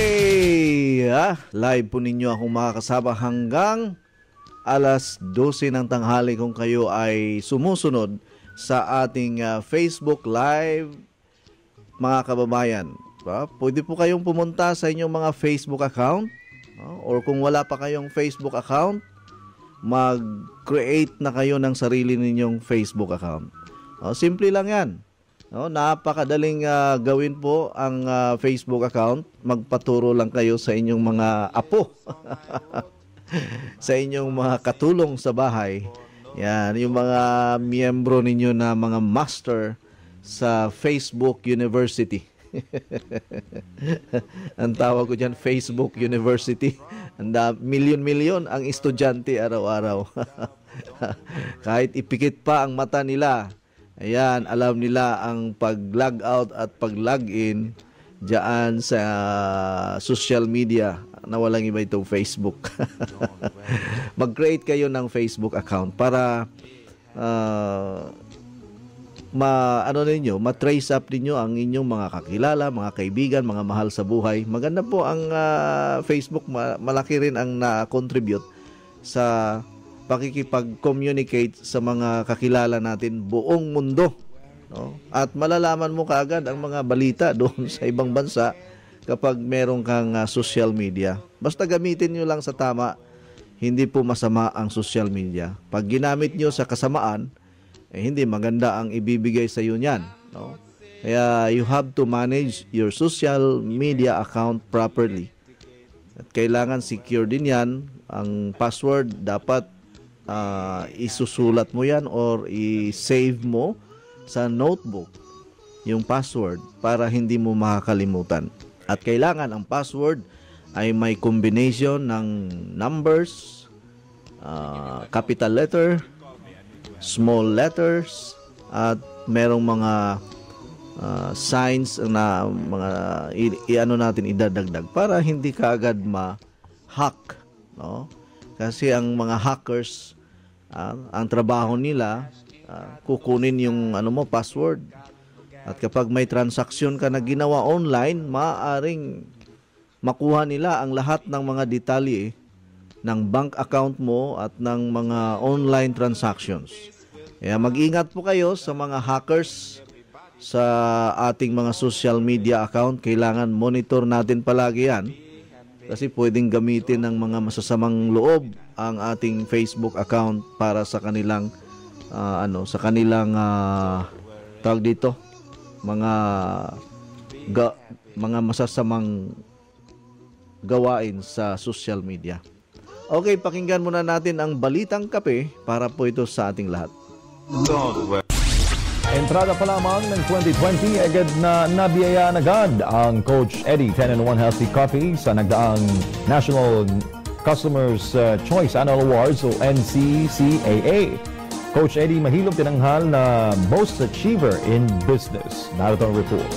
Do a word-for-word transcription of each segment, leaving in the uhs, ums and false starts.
Okay, ah, live po ninyo akong makakasama hanggang alas dose ng tanghali kung kayo ay sumusunod sa ating uh, Facebook Live, mga kababayan. Ah, pwede po kayong pumunta sa inyong mga Facebook account, ah, or kung wala pa kayong Facebook account, mag-create na kayo ng sarili ninyong Facebook account. Ah, simple lang yan. No, napakadaling uh, gawin po ang uh, Facebook account. Magpaturo lang kayo sa inyong mga apo. Sa inyong mga katulong sa bahay. Yan, yung mga miyembro ninyo na mga master sa Facebook University. Ang tawag ko dyan, Facebook University. Anda, milyon-milyon ang estudyante araw-araw. Kahit ipikit pa ang mata nila, ayan, alam nila ang pag-log out at pag-log in diyan sa social media na walang iba itong Facebook. Mag-create kayo ng Facebook account para uh, ma ano ninyo, ma-trace up ninyo ang inyong mga kakilala, mga kaibigan, mga mahal sa buhay. Maganda po ang uh, Facebook, malaki rin ang na-contribute sa pakikipag-communicate sa mga kakilala natin buong mundo, no? At malalaman mo kaagad ang mga balita doon sa ibang bansa kapag meron kang uh, social media. Basta gamitin nyo lang sa tama, hindi po masama ang social media. Pag ginamit nyo sa kasamaan, eh, hindi maganda ang ibibigay sa iyo niyan, no? Kaya you have to manage your social media account properly. At kailangan secure din yan. Ang password dapat Uh, isusulat mo yan or i-save mo sa notebook yung password para hindi mo makakalimutan. At kailangan ang password ay may combination ng numbers, uh, capital letter, small letters, at merong mga uh, signs na mga i-ano natin idadagdag para hindi kaagad ma-hack, no? Kasi ang mga hackers, uh, ang trabaho nila, uh, kukunin yung ano mo, password. At kapag may transaksyon ka na ginawa online, maaaring makuha nila ang lahat ng mga detalye ng bank account mo at ng mga online transactions. Kaya mag-ingat po kayo sa mga hackers sa ating mga social media account. Kailangan monitor natin palagi yan. Kasi pwedeng gamitin ng mga masasamang loob ang ating Facebook account para sa kanilang uh, ano, sa kanilang uh, tawag dito, mga ga, mga masasamang gawain sa social media. Okay, pakinggan muna natin ang Balitang Kape para po ito sa ating lahat. Entrada pa lamang ng twenty twenty, agad na nabiyayaan agad ang Coach Eddie ten in one Healthy Coffee sa nagdaang National Customers uh, Choice Annual Awards o N C C A A. Coach Eddie Mahilom tinanghal na Most Achiever in Business. Narito ang report.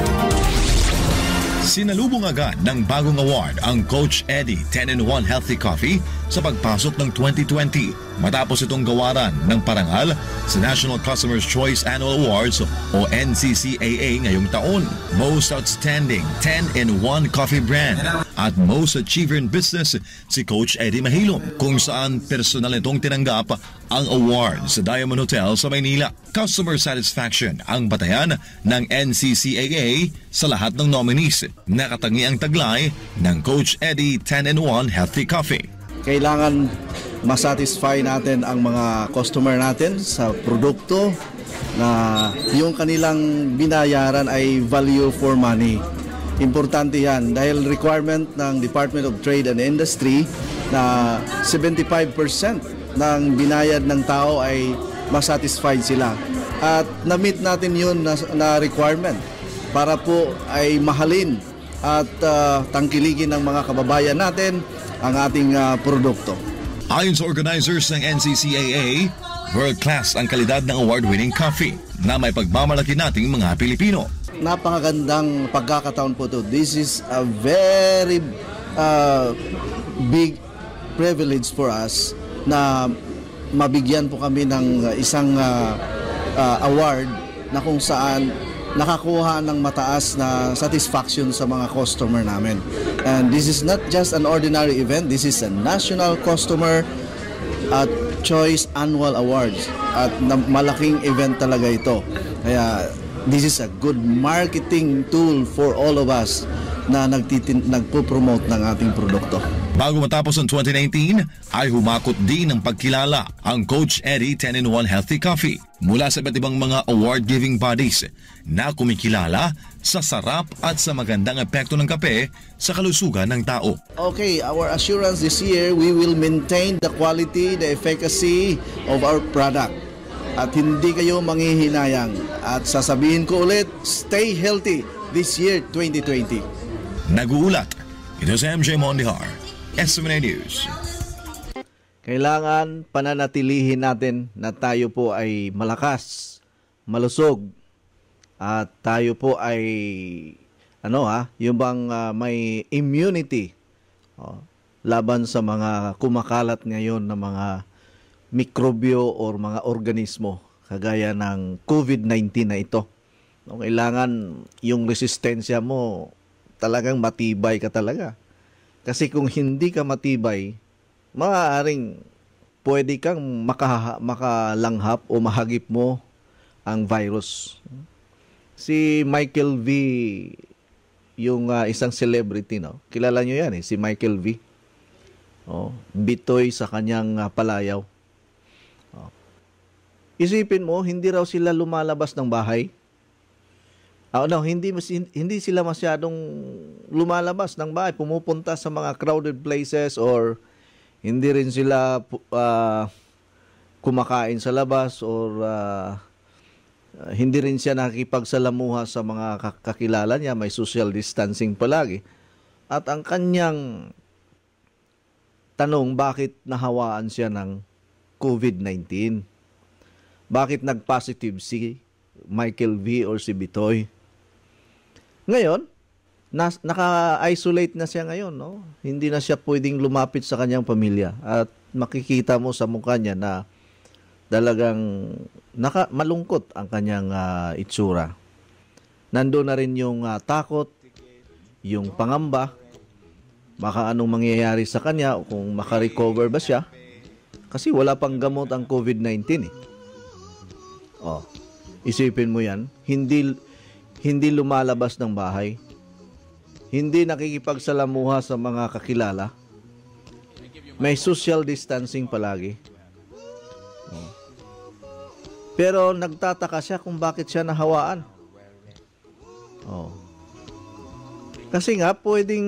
Sinalubong agad ng bagong award ang Coach Eddie ten in one Healthy Coffee sa pagpasok ng twenty twenty matapos itong gawaran ng parangal sa National Customers Choice Annual Awards o N C C A A ngayong taon. Most Outstanding ten in one Coffee Brand at Most Achiever in Business si Coach Eddie Mahilom, kung saan personal nitong tinanggap ang award sa Diamond Hotel sa Maynila. Customer satisfaction ang batayan ng N C C A A sa lahat ng nominees. Nakatangi ang taglay ng Coach Eddie ten in one Healthy Coffee. Kailangan masatisfy natin ang mga customer natin sa produkto na yung kanilang binayaran ay value for money. Importante yan dahil requirement ng Department of Trade and Industry na seventy-five percent ng binayad ng tao ay masatisfied sila. At na-meet natin yun na, na requirement para po ay mahalin at uh, tangkiligin ng mga kababayan natin ang ating uh, produkto. Ayon sa organizers ng N C C A A, world-class ang kalidad ng award-winning coffee na may pagmamalaki nating mga Pilipino. Napakagandang pagkakataon po ito. This is a very uh, big privilege for us na mabigyan po kami ng isang uh, uh, award na kung saan nakakuha ng mataas na satisfaction sa mga customer namin. And this is not just an ordinary event, this is a National Customer at Choice Annual Awards. At na, malaking event talaga ito. Kaya this is a good marketing tool for all of us na nagtitin, nagpo-promote ng ating produkto. Bago matapos ang twenty nineteen, ay humakot din ng pagkilala ang Coach Eddie ten in one Healthy Coffee mula sa iba't ibang mga award-giving bodies na kumikilala sa sarap at sa magandang epekto ng kape sa kalusugan ng tao. Okay, our assurance this year, we will maintain the quality, the efficacy of our product. At hindi kayo manghihinayang. At sasabihin ko ulit, stay healthy this year, twenty twenty. Nag-uulat, ito si M J Mondihar, S M N News. Kailangan pananatilihin natin na tayo po ay malakas, malusog, at tayo po ay ano ha, yung bang uh, may immunity oh, laban sa mga kumakalat ngayon na mga mikrobyo o mga organismo kagaya ng COVID nineteen na ito. No, kailangan yung resistensya mo talagang matibay ka talaga. Kasi kung hindi ka matibay, maaaring pwede kang maka, makalanghap o mahagip mo ang virus. Si Michael V, yung uh, isang celebrity, no? Kilala nyo yan eh, si Michael V. Oh, bitoy sa kanyang uh, palayaw. Oh. Isipin mo, hindi raw sila lumalabas ng bahay. Oh, no, hindi hindi sila masyadong lumalabas ng bahay, pumupunta sa mga crowded places or hindi rin sila uh, kumakain sa labas or uh, hindi rin siya nakikipagsalamuha sa mga kakilala niya, may social distancing palagi. At ang kanyang tanong, bakit nahawaan siya ng COVID nineteen? Bakit nag-positive si Michael V or si Bitoy? Ngayon, nas, naka-isolate na siya ngayon, no? Hindi na siya pwedeng lumapit sa kanyang pamilya. At makikita mo sa mukha niya na talagang naka, malungkot ang kanyang uh, itsura. Nandoon na rin yung uh, takot, yung pangamba, baka anong mangyayari sa kanya, kung makarecover ba siya. Kasi wala pang gamot ang COVID nineteen eh. Oh, isipin mo yan, hindi hindi lumalabas ng bahay, hindi nakikipagsalamuha sa mga kakilala, may social distancing palagi. Oh. Pero nagtataka siya kung bakit siya nahawaan. Oh. Kasi nga pwedeng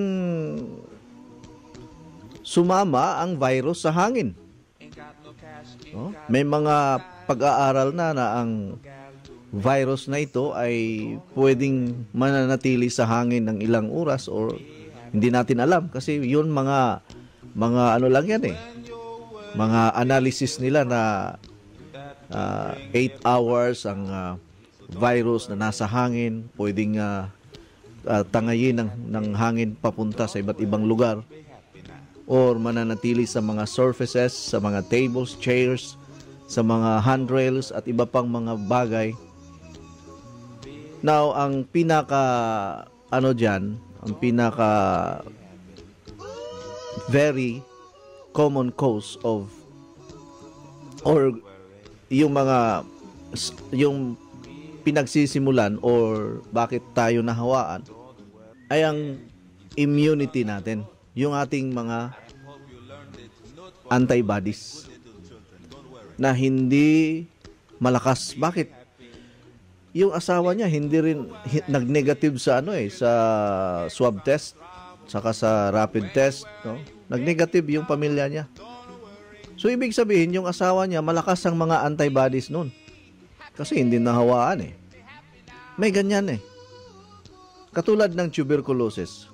sumama ang virus sa hangin. Oh, may mga pag-aaral na na ang virus na ito ay pwedeng mananatili sa hangin ng ilang oras or hindi natin alam kasi yun mga mga ano lang yan eh. Mga analysis nila na uh, eight hours ang uh, virus na nasa hangin, pwedeng uh, uh, tangayin ng, ng hangin papunta sa iba't ibang lugar or mananatili sa mga surfaces, sa mga tables, chairs, sa mga handrails at iba pang mga bagay. Now, ang pinaka ano diyan, ang pinaka very common cause of or yung mga yung pinagsisimulan or bakit tayo nahawaan ay ang immunity natin, yung ating mga antibodies na hindi malakas. Bakit? Yung asawa niya hindi rin nag-negative sa ano eh, sa swab test, saka sa rapid test, no? Nag-negative yung pamilya niya. So ibig sabihin yung asawa niya malakas ang mga antibodies noon. Kasi hindi nahawaan eh. May ganyan eh. Katulad ng tuberculosis.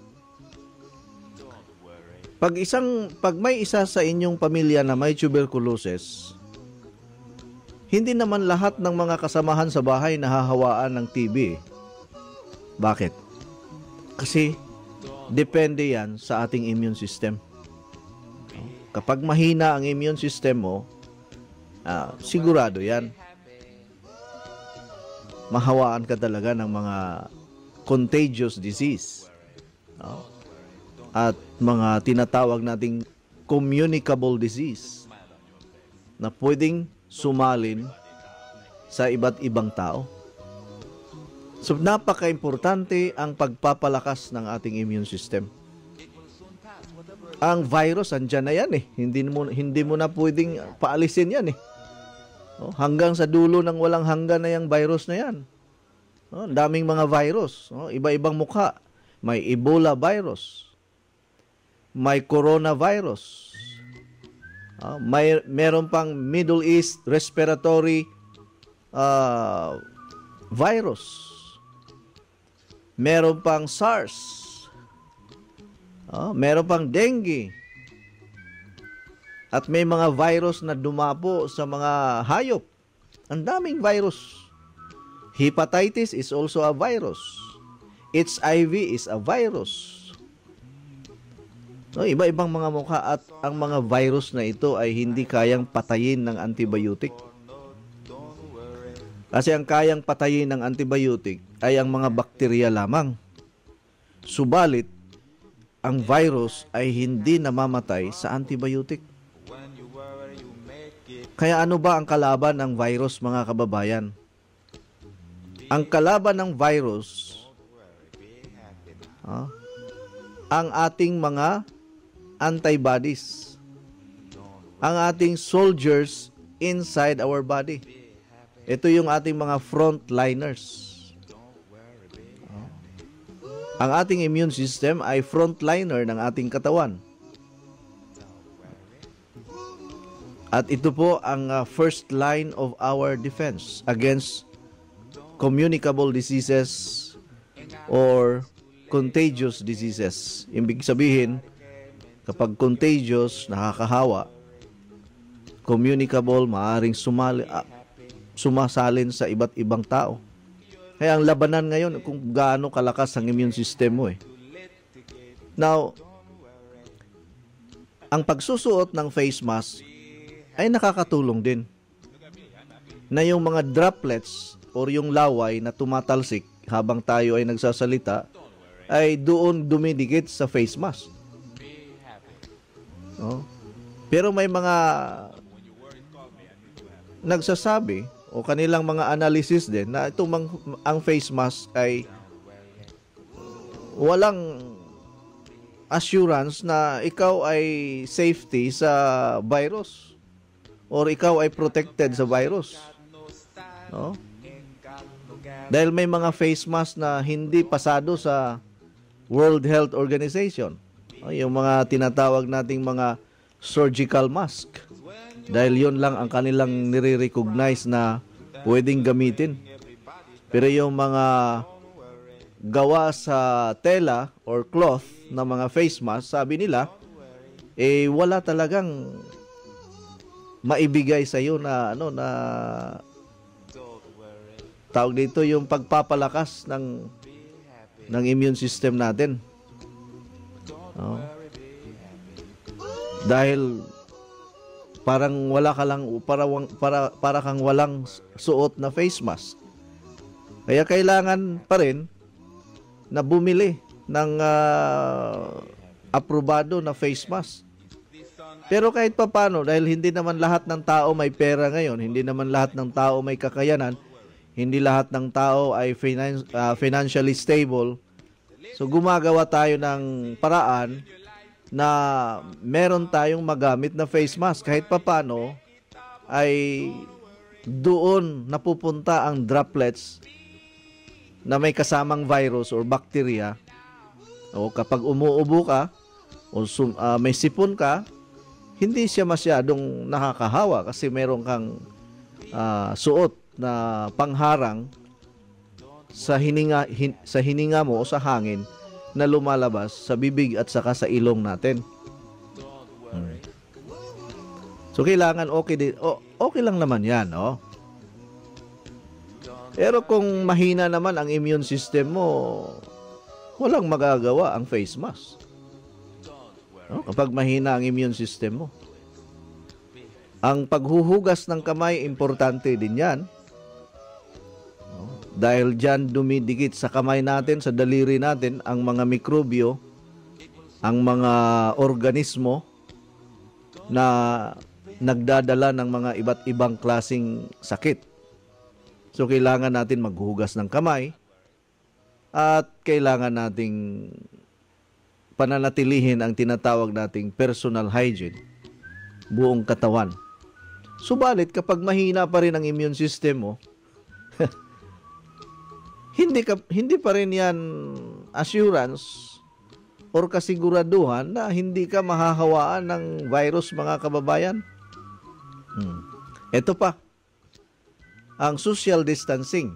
Pag isang pag may isa sa inyong pamilya na may tuberculosis, hindi naman lahat ng mga kasamahan sa bahay nahahawaan ng T B. Bakit? Kasi depende yan sa ating immune system. Kapag mahina ang immune system mo, ah, sigurado yan. mahawaan ka talaga ng mga contagious disease. No? At mga tinatawag nating communicable disease na pwedeng sumalin sa iba't ibang tao. So, napaka-importante ang pagpapalakas ng ating immune system. Ang virus, andyan na yan eh. Hindi mo, hindi mo na pwedeng paalisin yan eh. Oh, hanggang sa dulo ng walang hanggan na yung virus na yan. Oh, daming mga virus. Oh, iba-ibang mukha. May Ebola virus. May coronavirus. Uh, may meron pang Middle East respiratory uh, virus. Meron pang SARS. Uh, meron pang dengue. At may mga virus na dumapo sa mga hayop. Ang daming virus. Hepatitis is also a virus. H I V is a virus. No, iba-ibang mga mukha at ang mga virus na ito ay hindi kayang patayin ng antibiotic. Kasi ang kayang patayin ng antibiotic ay ang mga bakterya lamang. Subalit, ang virus ay hindi namamatay sa antibiotic. Kaya ano ba ang kalaban ng virus, mga kababayan? Ang kalaban ng virus, ah, ang ating mga antibodies, ang ating soldiers inside our body. Ito yung ating mga frontliners. Ang ating immune system ay frontliner ng ating katawan. At ito po ang uh, first line of our defense against communicable diseases or contagious diseases. Ibig sabihin, kapag contagious, nakakahawa, communicable, maaaring sumali, uh, sumasalin sa iba't ibang tao. Kaya ang labanan ngayon kung gaano kalakas ang immune system mo eh. Now, ang pagsusuot ng face mask ay nakakatulong din na yung mga droplets or yung laway na tumatalsik habang tayo ay nagsasalita ay doon dumidikit sa face mask. No? Pero may mga nagsasabi o kanilang mga analysis din na itong mang, ang face mask ay walang assurance na ikaw ay safety sa virus or ikaw ay protected sa virus. No? Dahil may mga face mask na hindi pasado sa World Health Organization. O, yung mga tinatawag nating mga surgical mask. Dahil yun lang ang kanilang nire-recognize na pwedeng gamitin. Pero yung mga gawa sa tela or cloth na mga face mask, sabi nila, eh wala talagang maibigay sa iyo na ano na tawag dito yung pagpapalakas ng ng immune system natin. Oh. Dahil parang wala ka lang para para para kang walang suot na face mask. Kaya kailangan pa rin na bumili ng uh, aprobado na face mask. Pero kahit papaano, dahil hindi naman lahat ng tao may pera ngayon, hindi naman lahat ng tao may kakayanan, hindi lahat ng tao ay finan- uh, financially stable. So gumagawa tayo ng paraan na meron tayong magamit na face mask. Kahit papaano ay doon napupunta ang droplets na may kasamang virus or bacteria. O kapag umuubo ka o sum, uh, may sipon ka, hindi siya masyadong nakakahawa kasi meron kang uh, suot na pangharang sa hininga hin, sa hininga mo o sa hangin na lumalabas sa bibig at saka sa ilong natin. Hmm. So kailangan okay din, oh, okay lang naman 'yan, no? Pero kung mahina naman ang immune system mo, walang magagawa ang face mask. No? Kapag mahina ang immune system mo. Ang paghuhugas ng kamay, importante din yan. No? Dahil dyan dumidikit sa kamay natin, sa daliri natin, ang mga mikrobyo, ang mga organismo na nagdadala ng mga iba't ibang klasing sakit. So, kailangan natin maghugas ng kamay at kailangan nating pananatilihin ang tinatawag nating personal hygiene, buong katawan. Subalit, kapag mahina pa rin ang immune system mo, hindi, ka, hindi pa rin yan assurance or kasiguraduhan na hindi ka mahahawaan ng virus, mga kababayan. Hmm. Ito pa, ang social distancing.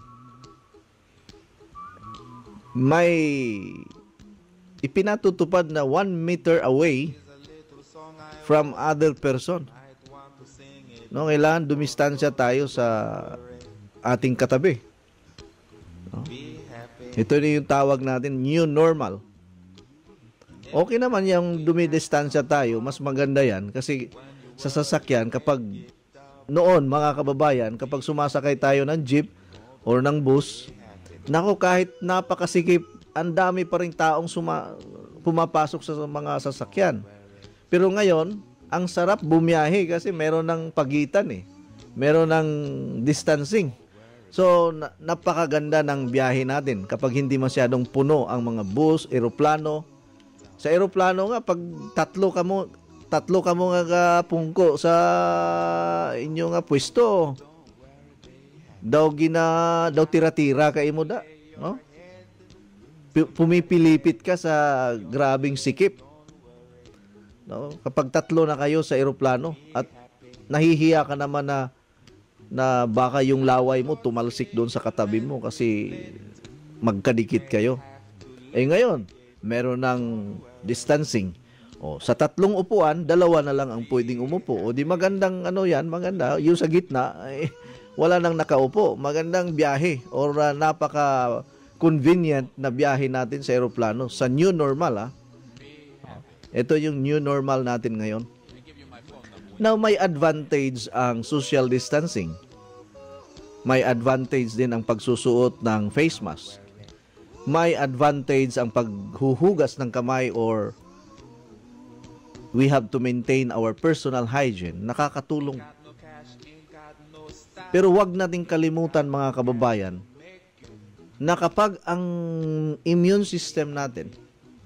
May ipinatutupad na one meter away from other person. No, kailangan dumistansya tayo sa ating katabi. No? Ito na yung tawag natin, new normal. Okay naman yung dumidistansya tayo, mas maganda yan kasi sa sasakyan, kapag noon, mga kababayan, kapag sumasakay tayo ng jeep or ng bus, nako, kahit napakasikip, ang dami pa rin taong suma, pumapasok sa mga sasakyan. Pero ngayon, ang sarap bumiyahe kasi meron ng pagitan eh. Meron ng distancing. So, na, napakaganda ng biyahe natin kapag hindi masyadong puno ang mga bus, eroplano. Sa eroplano nga, pag tatlo ka mo, tatlo ka mo nga pungko sa inyo nga pwesto, daw gina, daw tira-tira ka imo da. No? Pumipilipit ka sa grabing sikip. No? Kapag tatlo na kayo sa eroplano at nahihiya ka naman na na baka yung laway mo tumalsik doon sa katabi mo kasi magkadikit kayo. Eh ngayon, meron ng distancing. O, sa tatlong upuan, dalawa na lang ang pwedeng umupo. O di magandang ano yan, maganda. Yung sa gitna, eh, wala nang nakaupo. Magandang biyahe or uh, napaka convenient na biyahe natin sa eroplano. Sa new normal, ah. Ito yung new normal natin ngayon. Now, may advantage ang social distancing. May advantage din ang pagsusuot ng face mask. May advantage ang paghuhugas ng kamay or we have to maintain our personal hygiene. Nakakatulong. Pero wag nating kalimutan, mga kababayan, na kapag ang immune system natin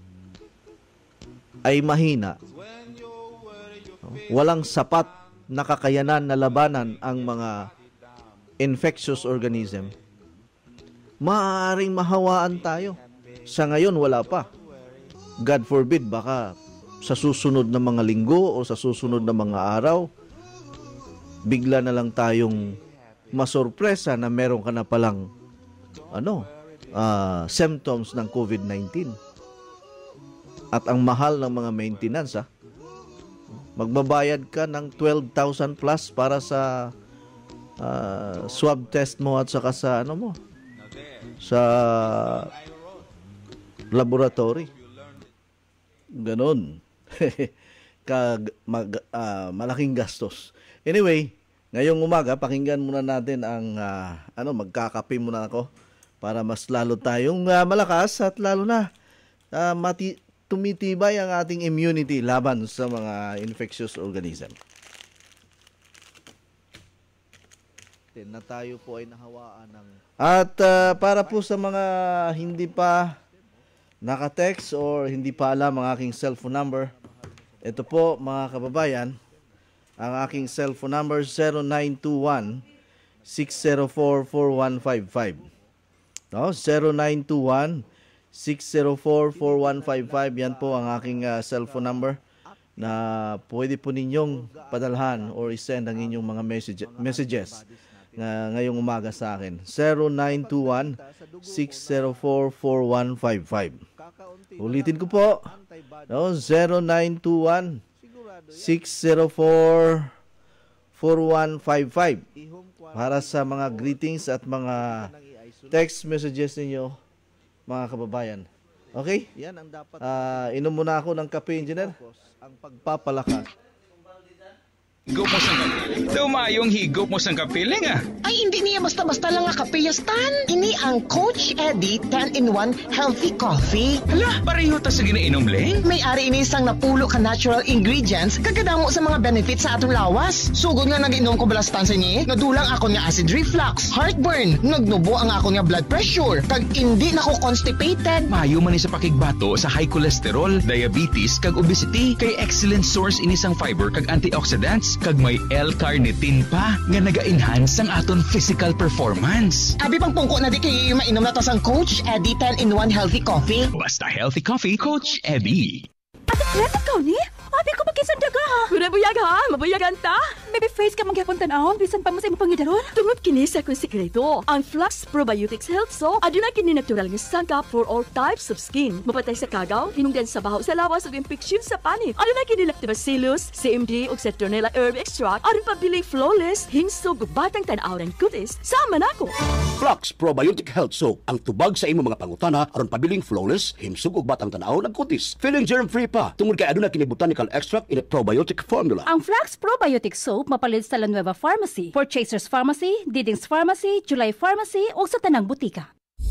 ay mahina, walang sapat na kakayanan na labanan ang mga infectious organism, maaaring mahawaan tayo. Sa ngayon, wala pa. God forbid, baka sa susunod na mga linggo o sa susunod na mga araw, bigla na lang tayong masorpresa na meron ka na palang ano, uh, symptoms ng COVID nineteen. At ang mahal ng mga maintenance, ha? Magbabayad ka ng twelve thousand plus para sa uh, swab test mo at saka sa ano mo, sa laboratory. Ganon. Kag, mag, uh, malaking gastos. Anyway, ngayong umaga, pakinggan muna natin ang uh, ano, magkakape muna ako para mas lalo tayong uh, malakas at lalo na uh, mati tumitibay ang ating immunity laban sa mga infectious organism. Na tayo po ay nahawaan ng... At uh, para po sa mga hindi pa naka-text or hindi pa alam ang aking cellphone number, ito po, mga kababayan, ang aking cellphone number zero nine two one, six zero four, four one five five. No, zero nine two one, six zero four, four one five five. Yan po ang aking uh, cellphone number na pwede po ninyong padalhan or isend ang inyong mga message, messages na ngayong umaga sa akin. zero nine two one, six zero four, four one five five. Ulitin ko po. No, zero nine two one, six zero four, four one five five. Para sa mga greetings at mga text messages ninyo, mga kababayan. Okay? Yan ang dapat. Uh, inom muna ako ng kape, engineer. Ang pagpapalakas. Higop mo sang kapiling. Dumayong higop mo sang kapiling ah. Ay, hindi niya basta-basta lang nga kapiyastan. Ini ang Coach Eddie ten in one Healthy Coffee. Hala, pareho ta sa ginainom, Leng. May-ari ini isang napulo ka natural ingredients kagadamo sa mga benefits sa atong lawas. Sugod nga nag-inom ko balastan sa ni, nadulang ako nga acid reflux, heartburn, nagnubo ang ako nga blood pressure, kag hindi na ko constipated. Mayo man ni sa pakigbato sa high cholesterol, diabetes, kag obesity, kay excellent source ini sang fiber kag antioxidants, kag may L-carnitine pa nga naga-enhance ang aton physical performance. Abi pang pungko na di kayo mainom na to sang Coach Eddie ten in one Healthy Coffee. Basta healthy coffee, Coach Eddie. Ate Fred, ikaw ni? Abi ko magkisan daga ha. Pura buyag ha, mabuyagan ta. Baby face ka magyapon tan-awon, bisan pa mo sa imong pangidaron. Tungod kini sa akong sikreto. Ang Flux Probiotics Health Soap, aduna kini natural nga sangkap for all types of skin. Mapatay sa kagaw, hinungdan sa baho sa lawas ug infeksyon sa panit. Aduna kini lactobacillus, C M D ug citronella herb extract, aron pabiling flawless, hinsog ug batang tan-awon kutis. Sama nako. Flux Probiotic Health Soap, ang tubag sa imong mga pangutana aron pabiling flawless, himsog ug batang tan-awon ug kutis. Feeling germ-free pa tungod kay aduna kini botanical extract in a probiotic formula. Ang Flux Probiotic Soap mapalit sa La Nueva Pharmacy, Purchasers Pharmacy, Diding's Pharmacy, July Pharmacy o sa tanang butika.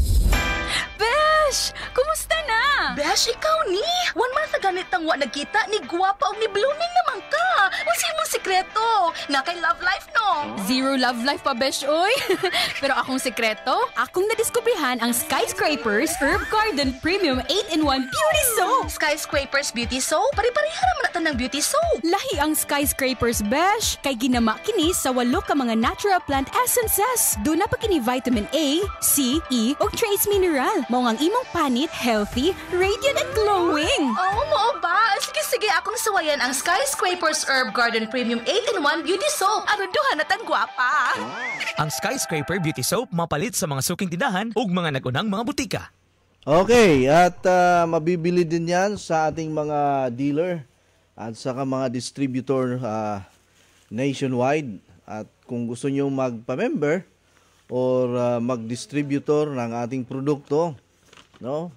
Besh! Kumusta na? Besh, ikaw ni? One month na ganit ang wa nagkita, ni guwapa o ni blooming naman ka. Wala mong sikreto. Na kay love life, no? Zero love life pa, Besh, oy. Pero akong sekreto, akong nadiskubrihan ang Skyscrapers Herb Garden Premium eight in one Beauty Soap. Skyscrapers Beauty Soap? Pari-parihan naman natin ng beauty soap. Lahi ang Skyscrapers, Besh. Kay ginama kini sa walo ka mga natural plant essences. Doon na pa kini vitamin A, C, E, o trace mineral. Mao ang imong panit healthy, radiant at glowing. Oo, mo ba? Sige, sige, akong sawayan ang Skyscrapers Herb Garden Premium eight in one Beauty Soap. Aron duha na tan gwapa. Ang Skyscraper Beauty Soap mapalit sa mga suking tindahan ug mga nagunang mga butika. Okay, at uh, mabibili din yan sa ating mga dealer at saka mga distributor uh, nationwide. At kung gusto nyo magpa-member or uh, mag-distributor ng ating produkto, no,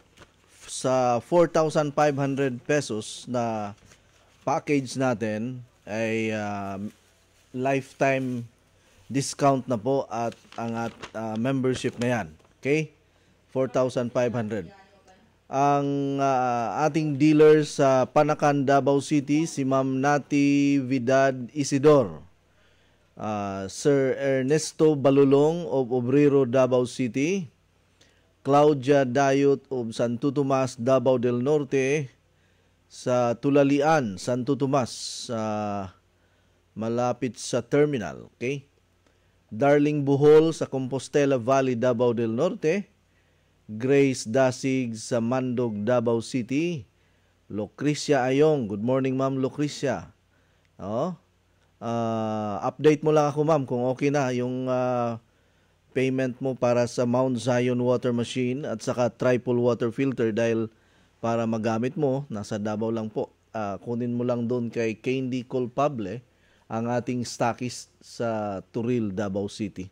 sa four thousand five hundred pesos na package natin ay uh, lifetime discount na po at ang at uh, membership na yan. Okay? four thousand five hundred. Ang uh, ating dealer sa Panacan, Davao City, si Ma'am Nati Vidad Isidor. Uh, Sir Ernesto Balulong of Obrero, Davao City. Claudia Dayot of Santo Tomas, Davao del Norte. Sa Tulalian, Santo Tomas, uh, malapit sa terminal. Okay? Darling Buhol sa Compostela Valley, Davao del Norte. Grace Dasig sa Mandog, Davao City. Lucrecia Ayong. Good morning, Ma'am Lucrecia. Oh. Uh, update mo lang ako, ma'am, kung okay na yung uh, payment mo para sa Mount Zion water machine at saka triple water filter dahil para magamit mo, nasa Davao lang po. Uh, kunin mo lang doon kay Candy Culpable, ang ating stockist sa Turil, Davao City.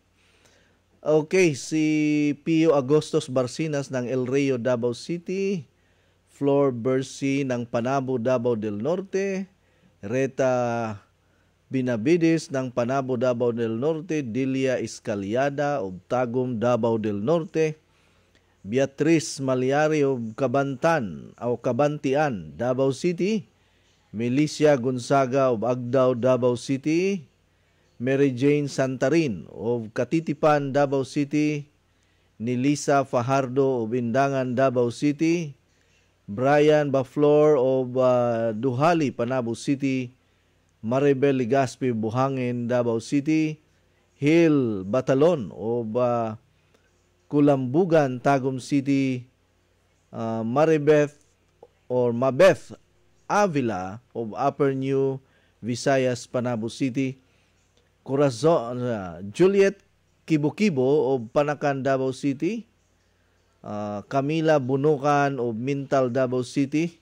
Okay, si Pio Agostos Barcinas ng El Reo, Davao City. Flor Bersi ng Panabo, Davao del Norte. Reta Binabides ng Panabo, Davao del Norte. Dilia Escaliada of Tagum, Davao del Norte. Beatriz Malyari of Kabantan o Kabantian, Davao City. Milicia Gonzaga of Agdao, Davao City. Mary Jane Santarin of Katitipan, Davao City. Nilisa Fajardo of Indangan, Davao City. Brian Baflor of uh, Duhali, Panabo City. Maribel Ligaspi, Buhangin, Davao City. Hill Batalon of uh, Kulambugan, Tagum City. Uh, Maribeth or Mabeth Avila of Upper New Visayas, Panabo City. Corazon, uh, Juliet Kibo-Kibo of Panacan, Davao City. Uh, Camila Bunukan of Mintal, Davao City.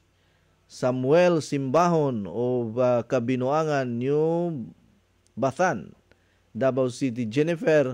Samuel Simbahon of uh, Kabinuangan, New Bathan, Davao City. Jennifer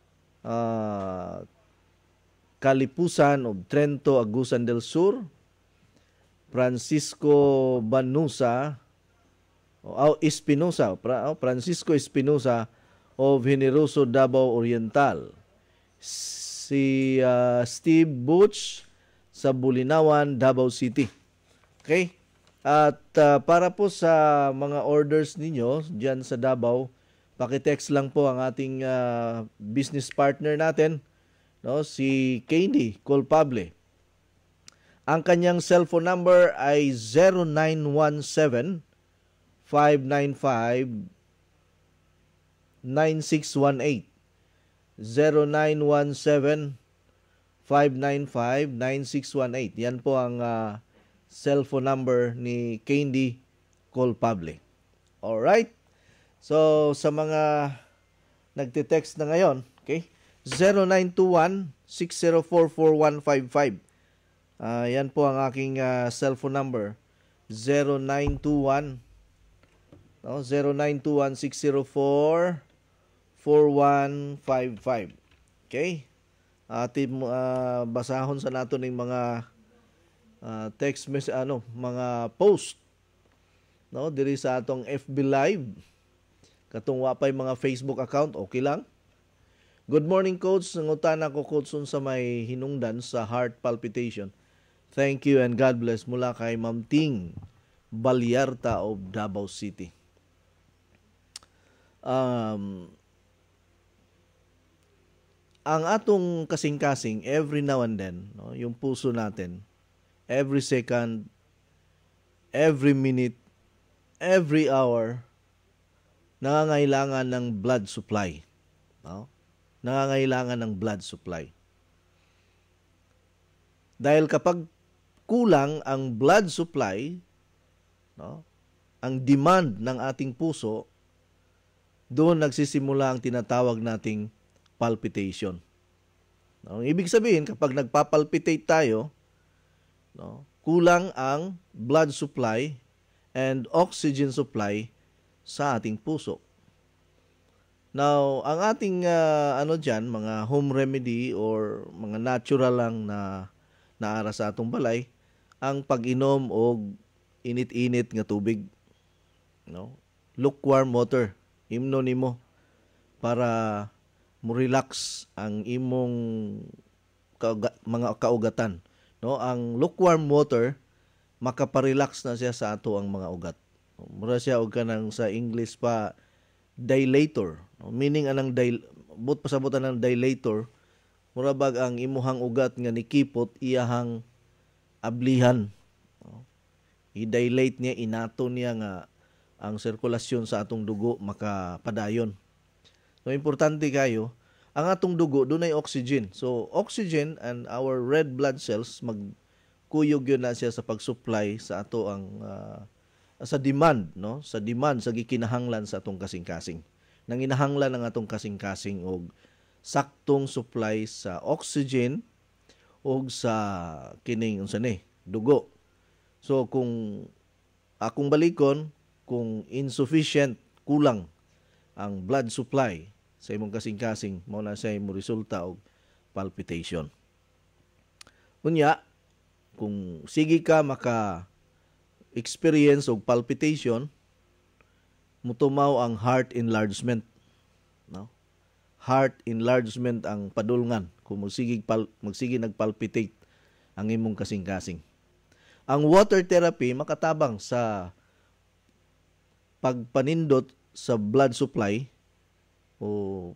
uh, Kalipusan of Trento, Agusan del Sur. Francisco Banusa O Espinosa, Fra- Francisco Espinosa of Generoso, Davao Oriental. Si uh, Steve Butch sa Bulinawan, Davao City. Okay? At uh, para po sa mga orders ninyo diyan sa Davao, paki-text lang po ang ating uh, business partner natin, no, si Candy Culpable. Ang kanyang cellphone number ay zero nine one seven, five nine five, nine six one eight. zero nine one seven, five nine five, nine six one eight. Yan po ang uh, cellphone number ni Candy Culpable. Alright? So, sa mga nagte-text na ngayon, okay? zero nine two one, six zero four, four one five five. Uh, yan po ang aking uh, cellphone number. zero nine two one, no? zero nine two one, six zero four, four one five five. Okay? Atin uh, basahon sa nato ning mga uh, text message, ano, mga post, no, diri sa atong F B Live. Katong wa pay mga Facebook account, okay lang. Good morning, Coach. Nangutan ako, Coach, sa may hinungdan sa heart palpitation. Thank you and God bless. Mula kay Ma'am Ting Balyarta of Davao City. Um, ang atong kasing-kasing, every now and then, no, yung puso natin, every second, every minute, every hour, nangangailangan ng blood supply. No? Nangangailangan ng blood supply. Dahil kapag kulang ang blood supply, no, ang demand ng ating puso, doon nagsisimula ang tinatawag nating palpitation. No, ibig sabihin, kapag nagpapalpitate tayo, no, kulang ang blood supply and oxygen supply sa ating puso. Now, ang ating uh, ano diyan, mga home remedy or mga natural lang na naara sa atong balay, ang pag-inom og init-init nga tubig, no? Lukewarm water, imno nimo para mo relax ang imong kauga, mga kaugatan, no? Ang lukewarm water makaparelax na siya sa ato ang mga ugat. Mura siya og kanang sa English pa dilator, no? Meaning anang dil but pasabutan ng dilator, mura bag ang imuhang ugat nga nikipot iyahang ablihan, no? I-dilate niya, inato niya nga ang sirkulasyon sa atong dugo makapadayon. So, importante kayo, ang atong dugo, doon ay oxygen. So, oxygen and our red blood cells, magkuyog yun na siya sa pag-supply sa ato ang, uh, sa demand, no? Sa demand, sa gikinahanglan sa atong kasing-kasing. Nang inahanglan ng atong kasing-kasing og saktong supply sa oxygen og sa kining unsa ni dugo. So kung akong balikon, kung insufficient, kulang ang blood supply sa imong kasing-kasing, mao na siya mo resulta og palpitation. Unya, kung sige ka maka experience og palpitation, mutumaw ang heart enlargement, no? Heart enlargement ang padulngan kung magsige pal, magsige nagpalpitate ang imong kasing-kasing. Ang water therapy makatabang sa pagpanindot sa blood supply o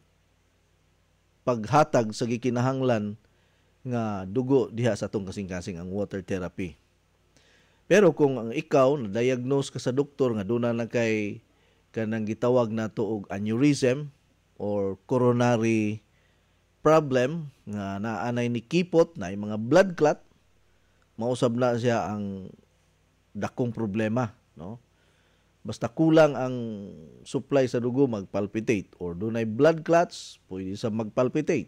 paghatag sa gikinahanglan nga dugo diha sa atong kasing-kasing, ang water therapy. Pero kung ang ikaw na-diagnose ka sa doktor nga duna na kay kanang gitawag nato og aneurysm or coronary problem nga naanay ni kipot na mga blood clot, mausab na siya ang dakong problema, no? Basta kulang ang supply sa dugo, magpalpitate, or dunay blood clots, pwede sa magpalpitate.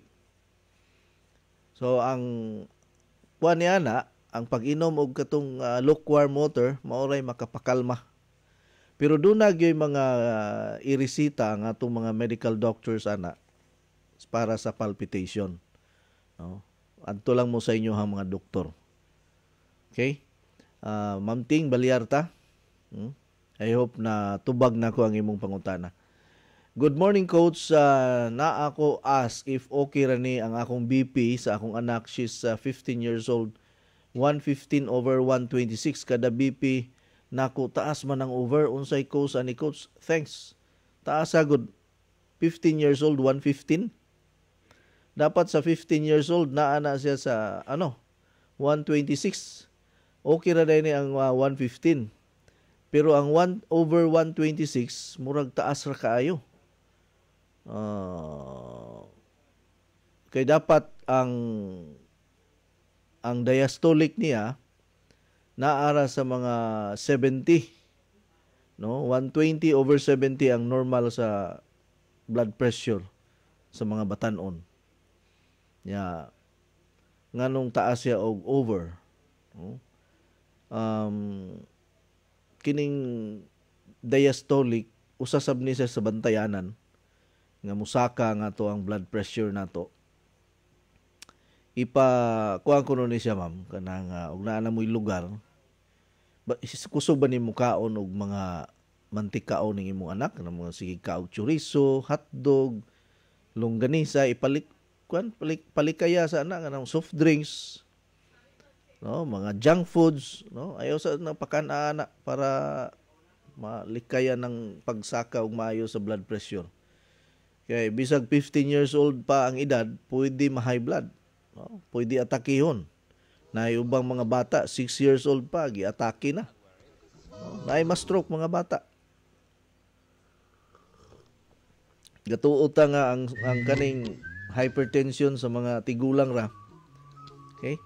So ang kuan niya na, ang pag-inom og katong uh, lukewarm water maoray makapakalma. Pero doon na gyud mga uh, iresita ang atong mga medical doctors ana para sa palpitation, no? Adto lang mo sa inyo ang mga doktor. Okay? Uh, Ma'am Ting Balyarta, hmm? I hope na tubag na ko ang imong pangutana. Good morning, Coach. Uh, na ako ask if okay ra ni ang akong B P sa akong anak. She's uh, fifteen years old. one fifteen over one twenty-six kada B P. Naku, taas man ang over. Unsay ko sa ni Coach? Thanks. Taas agad. fifteen years old, one fifteen. Dapat sa fifteen years old, naana siya sa, ano, one twenty-six. Okay ra din ang uh, one fifteen. Pero ang one over one twenty-six, murag taas ra kaayo. Uh, kay dapat ang ang diastolic niya naara sa mga seventy, no? one twenty over seventy ang normal sa blood pressure sa mga batanon. Ya, nganong taas siya og over, no? Um kining diastolic usasab ni siya sa bantayanan nga musaka nga to ang blood pressure nato. Ipa kuha ko ni siya, ma'am, kanang uh, og naa na mo'y lugar. Ba kusog ba ni mukaon og mga mantikaon ning imong anak, na mga sige kaog chorizo, hotdog, longganisa, ipalik kuan palik, palikaya sa anak kanang soft drinks. No, mga junk foods, no? Ayaw sa napakana para malikaya ng pagsaka og maayo sa blood pressure. Kaya bisag fifteen years old pa ang edad, pwede ma-high blood. No? Pwede atakihon. Na ubang mga bata, six years old pa, gi-atake na. No? Na ma-stroke mga bata. Gatuota nga ang, ang kaning hypertension sa mga tigulang ra. Okay?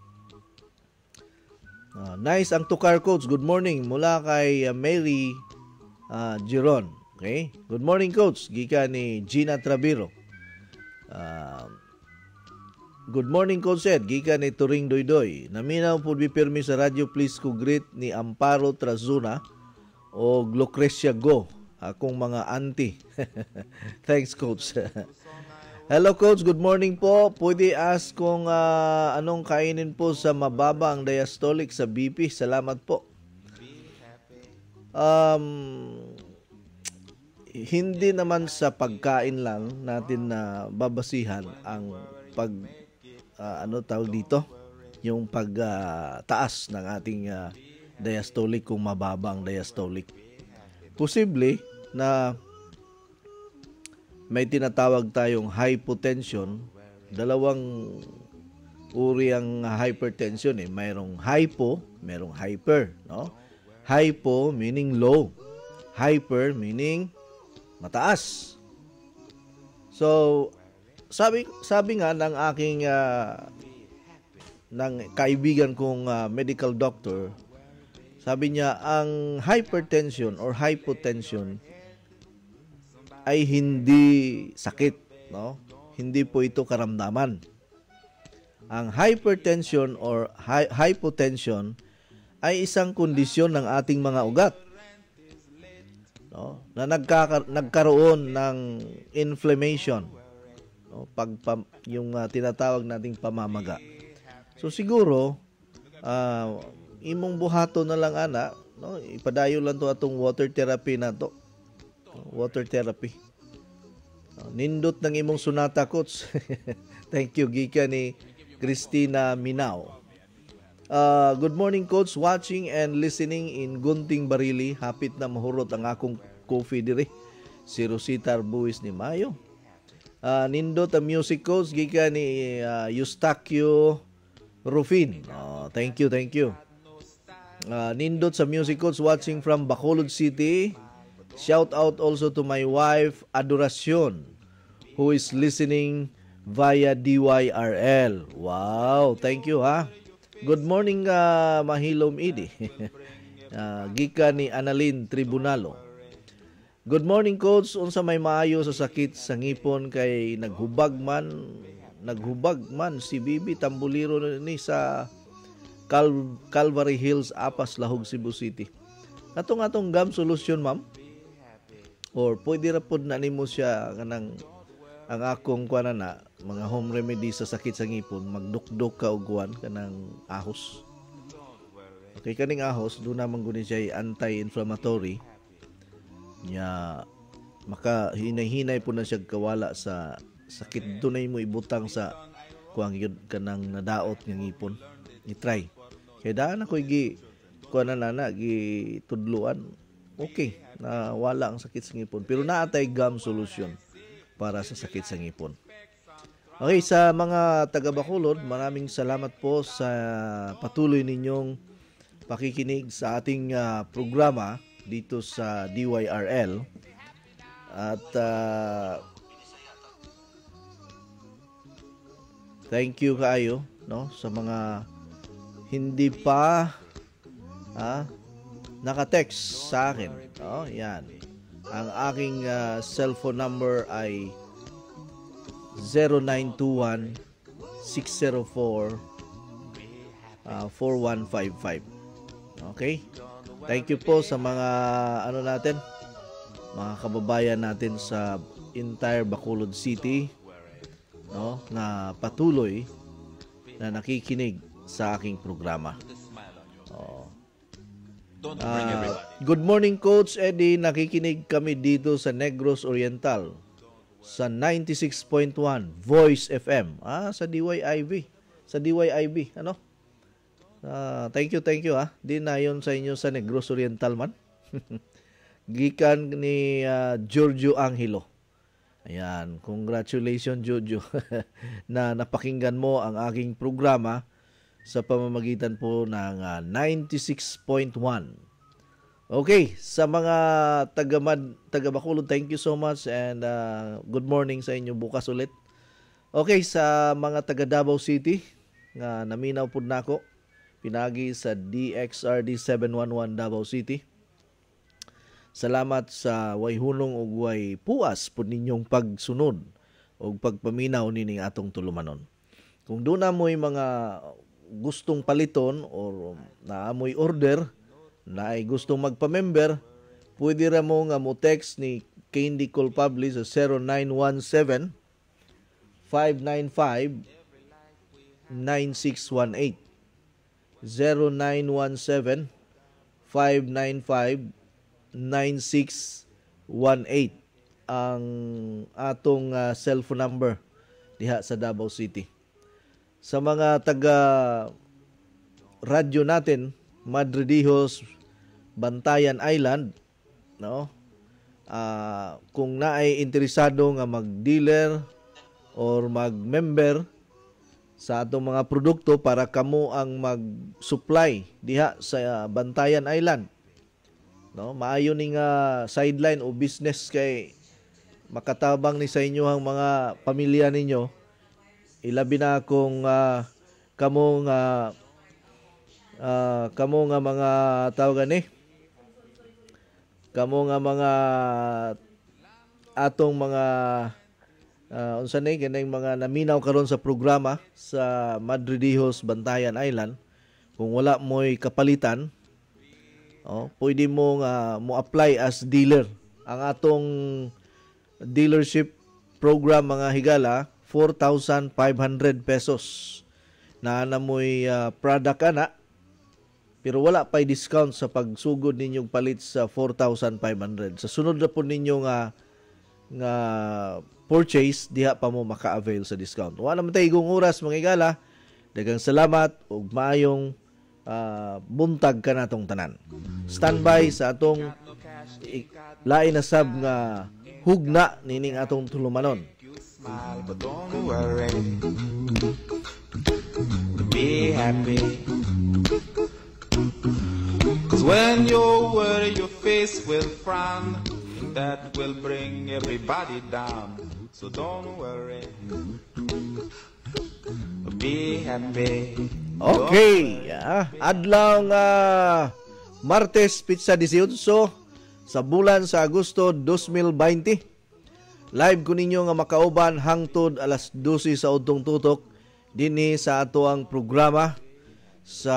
Uh, nice ang tukar, Coach. Good morning. Mula kay uh, Mary uh, Giron. Okay? Good morning, Coach. Gika ni Gina Traviro. Uh, good morning, Coach Ed. Gika ni Turing Doydoy. Naminaw po bipirmi sa radyo, please ko greet ni Amparo Trazuna o Lucrecia Go, akong mga auntie. Thanks, Coach. Hello, Coach. Good morning po. Pwede ask kung uh, anong kainin po sa mababa ang diastolic sa B P. Salamat po. Um... Hindi naman sa pagkain lang natin na babasihan ang pag uh, ano tawag dito, yung pagtaas uh, ng ating uh, diastolic kung mababa ang diastolic. Posible na may tinatawag tayong hypotension. Dalawang uri ang hypertension eh. Mayroong hypo, mayroong hyper, no? Hypo meaning low. Hyper meaning mataas. So, sabi sabi nga ng aking uh, ng kaibigan kong uh, medical doctor, sabi niya ang hypertension or hypotension ay hindi sakit, no? Hindi po ito karamdaman. Ang hypertension or hy- hypotension ay isang kondisyon ng ating mga ugat, no, na nagkaka- nagkaroon ng inflammation, no, pag pam- yung uh, tinatawag nating pamamaga. So siguro uh, imong buhato na lang ana, no, ipadayo lang to atong water therapy na to. Water therapy. Uh, nindot ng imong sunata, Coach. Thank you, gika ni Christina Minao. Uh, good morning, Coach. Watching and listening in Gunting Barili. Hapit na mahurot ang akong coffee dire. Si Rosita Arbuis ni Mayo. Uh, nindot ang music, Coach. Gika ni uh, Eustaquio Rufin. Uh, thank you, thank you. Uh, nindot sa music, Coach. Watching from Bacolod City. Shout out also to my wife, Adoracion, who is listening via D Y R L. Wow, thank you, ha. Good morning, uh, Mahilom Idi. uh, Gika ni Annalyn Tribunalo. Good morning, Coach. Unsa may maayo sa sakit sa ngipon kay naghubag man, naghubag man si Bibi Tambuliro ni sa Cal- Calvary Hills, Apas, Lahog, Cebu City. Atong atong gum solution, ma'am. Or pwede ra pod na nimo siya kanang ang akong kuana na mga home remedy sa sakit sa ngipon, magdukdok ka og kuan kanang ahos. Okay, kaning ahos do naman guni siya anti-inflammatory. nya maka hinay-hinay po na siya kawala sa sakit dunay mo ibutang sa kuang yun kanang nadaot nga ngipon. I-try. Kaya daan ako gi kuha na nana gi tudluan. Okay, na wala ang sakit sa ngipon. Pero naatay gum solution para sa sakit sa ngipon. Okay, sa mga taga-Bacolod, maraming salamat po sa patuloy ninyong pakikinig sa ating uh, programa dito sa D Y R L. At uh, thank you kaayo, no, sa mga hindi pa ah, naka-text sa akin. Oh, yan. Ang aking uh, cellphone number ay zero nine two one, six zero four, four one five five. Okay? Thank you po sa mga ano natin, mga kababayan natin sa entire Bacolod City, no, na patuloy na nakikinig sa aking programa. Oh. Uh, good morning, Coach Eddie. Nakikinig kami dito sa Negros Oriental sa ninety-six point one Voice F M. Ah, sa D Y I B. Sa D Y I B, ano? Uh, thank you, thank you ah. Di na yun sa inyo sa Negros Oriental man. Gikan ni uh, Giorgio Angelo. Ayan, congratulations Giorgio na napakinggan mo ang aking programa sa pamamagitan po ng uh, ninety-six point one. Okay, sa mga taga-Mad, taga-Bacolod, thank you so much and uh, good morning sa inyo bukas ulit. Okay, sa mga taga-Davao City, nga naminaw po na ako, pinagi sa D X R D seven one one Davao City. Salamat sa way hunong ug way puas po ninyong pagsunod o pagpaminaw nining atong tulumanon. Kung doon na mo'y mga gustong paliton or naamoy order na ay gustong magpa-member, pwede ra mo nga mo text ni Candy Colpabli sa zero nine one seven, five nine five, nine six one eight. zero nine one seven, five nine five, nine six one eight ang atong uh, cellphone number diha sa Davao City. Sa mga taga radyo natin, Madridijos, Bantayan Island, no? Uh, kung naay interesado nga mag-dealer or mag-member sa atong mga produkto para kamo ang mag-supply diha sa Bantayan Island, no, maayo ning uh, sideline o business kay makatabang ni sa inyo ang mga pamilya ninyo. Ilabi na kung uh, kamo nga uh, kamo nga mga tawagan ni kamo nga mga atong mga uh, unsa ni kanang mga naminaw karon sa programa sa Madridijos, Bantayan Island. Kung wala mo'y kapalitan, oh, pwede mo nga mo apply as dealer. Ang atong dealership program mga higala, four thousand five hundred pesos. Na namoy uh, product ana, pero wala pa'y discount sa pagsugod ninyong palit sa four thousand five hundred. Sa sunod na po ninyo nga nga purchase, diha pa mo maka-avail sa discount. Wala naman tayo igong oras mga higala. Daghang salamat ug maayong Uh, buntag ka natong tanan. Standby sa atong lain na sab nga hugna nining atong tulumanon. But don't worry, be happy, cause when you worry your face will frown, that will bring everybody down. So don't worry, be happy. Okay, ah, adlaw nga Martes, Pizza eighteen sa bulan sa Agosto twenty twenty. Live ko ninyo nga makauban hangtod alas dose sa udtong tutok dinhi sa ato ang programa sa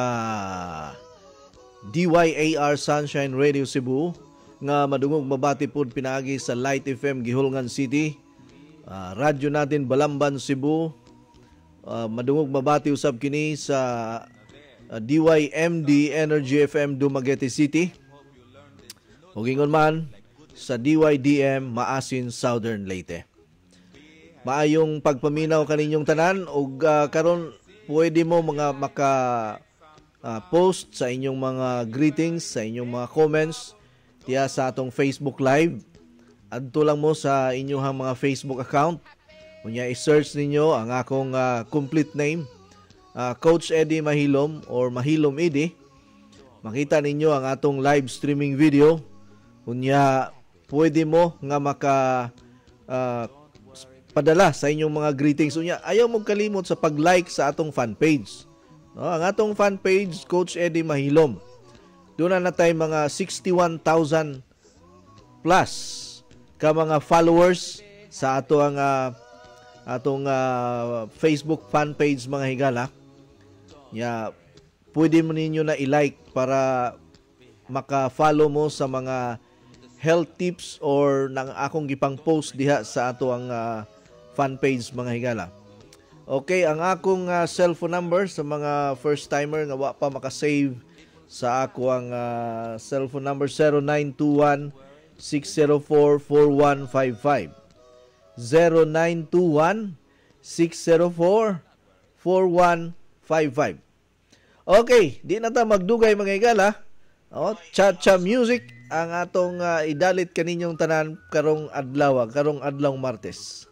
D Y A R Sunshine Radio Cebu nga madungog mabati pod pinaagi sa Light F M Gihulngan City, uh, radyo natin Balamban Cebu. Uh, madungog mabati usab kini sa uh, D Y M D Energy F M Dumaguete City. Ug ingon man sa D Y D M Maasin, Southern Leyte. Maayong pagpaminaw kaninyong tanan ug uh, karon pwede mo mga maka uh, post sa inyong mga greetings, sa inyong mga comments diya sa atong Facebook Live. Adto lang mo sa inyong mga Facebook account. Unya i-search ninyo ang akong uh, complete name, uh, Coach Eddie Mahilom or Mahilom Eddie. Makita ninyo ang atong live streaming video. Unya pwede mo nga maka uh, padala sa inyong mga greetings. Unya, ayaw mong kalimot sa pag-like sa atong fan page. No, ang atong fan page, Coach Eddie Mahilom. Doon na natay mga sixty-one thousand plus ka mga followers sa ato ang uh, atong uh, Facebook fan page mga higala. Ya, pwede mo ninyo na i-like para maka-follow mo sa mga health tips or nang akong gipang post diha sa ato ang uh, fan page mga higala. Okay, ang akong uh, cellphone number sa mga first timer nga wa pa maka-save sa ako ang uh, cellphone number zero nine two one, six zero four, four one five five. zero nine two one, six zero four, four one five five. Okay, di na ta magdugay mga higala. Oh, cha-cha music ang atong uh, idalit kaninyong tanan karong adlaw, karong adlaw Martes.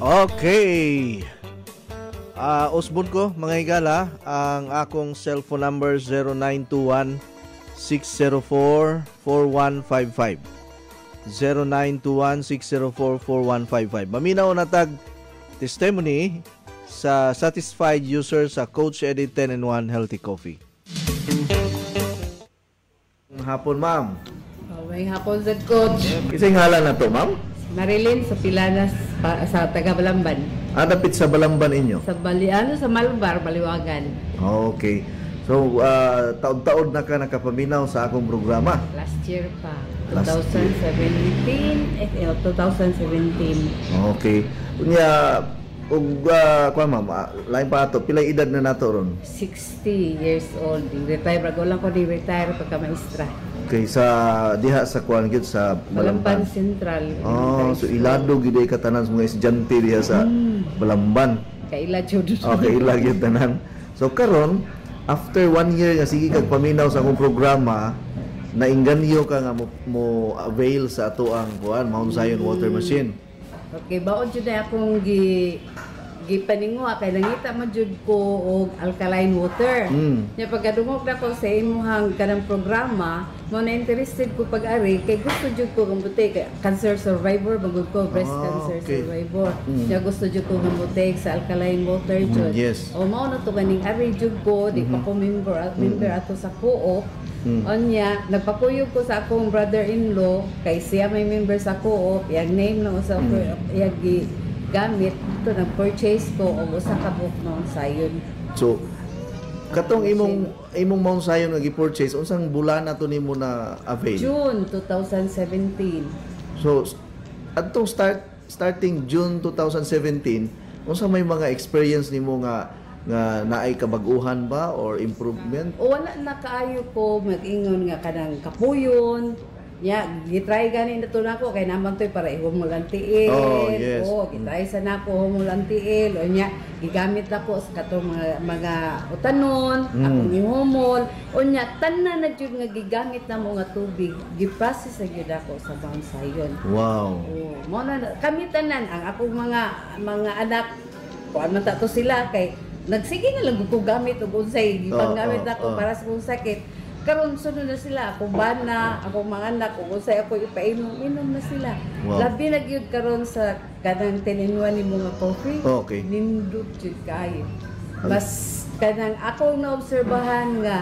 Okay. Ah, uh, usbon ko mga higala ang akong cellphone number zero nine two one, six zero four, four one five five. zero nine two one, six zero four, four one five five. Maminaw na tag testimony sa satisfied user sa Coach Eddie ten in one Healthy Coffee. Hapon, ma'am. Oh, may hapon sa Coach. Isang ngalan na to, ma'am? Marilyn sa Pilanas pa, sa taga Balamban. Ah, dapit sa Balamban inyo? Sa Bali, ano, sa Malbar, Baliwagan. Okay. So, uh, taon-taon na ka nakapaminaw sa akong programa? Last year pa. Last twenty seventeen, eh, twenty seventeen. Okay. Unya, ug uh, kuan ma'am, uh, lain pa ato, pila edad na nato ron? sixty years old. Retire bago lang ko di retire pagka maestra. Okay, sa diha sa kuan gyud sa Balamban Balamban Central. Oh, so ilado gyud ka tanan sa mga estudyante diha sa mm. Balamban. Kaila jud. Okay, ila gyud tanan. So karon, after one year nga sige kag paminaw sa akong programa, nainganyo ka nga mo, mo avail sa ato ang kuan Mount Zion mm. water machine. Okay, baon jud na akong gi gipaningo kay nangita man jud ko og alkaline water. Mm. Nya pagkadungog na ko sa imuhang kanang programa, mo na interested ko pag-ari kay gusto jud ko gambuti kay cancer survivor bagud ko breast ah, cancer okay. survivor. Mm. Nya gusto jud ko gambuti sa alkaline water jud. Mm, yes. O mao na to ganing ari jud ko, di mm-hmm. pa ko member at member mm-hmm. ato sa co-op. Mm. Onya, nagpakuyog ko sa akong brother-in-law kay siya may member sa co-op, yang name na sa mm. yang gi gamit ito nag-purchase ko og usa ka book Mount Zion. So katong imong imong Mount Zion nga gi-purchase unsang bulan ato nimo na avail? June twenty seventeen. So adtong start starting June twenty seventeen, unsa may mga experience nimo nga nga naay kabag-uhan ba or improvement? O wala na kaayo ko mag-ingon nga kanang kapuyon. Ya, gitry ganin nato nako kay naman toy para ihumulan tiil. Oh, yes. Oh, gitry sa nako humulan tiil. O nya, gigamit nako sa katong mga, mga utanon, mm. akong ihumol. O nya, tanan na jud nga gigamit na mo nga tubig, giprocess sa gyud ako sa Mount Zion. Wow. Oh, mo na kami tanan ang akong mga mga anak, kuan man ta to sila kay nagsige na lang ko gamit og unsay gipangamit oh, oh, ako oh. para sa kong sakit. Karon sunod na sila, ako bana, ako mga anak, kung usay ako ipainom, inom na sila. Wow. Labi na gyud karon sa kanang ten in one ni mga coffee. Okay. Nindot jud kayo. Mas kanang akong naobserbahan nga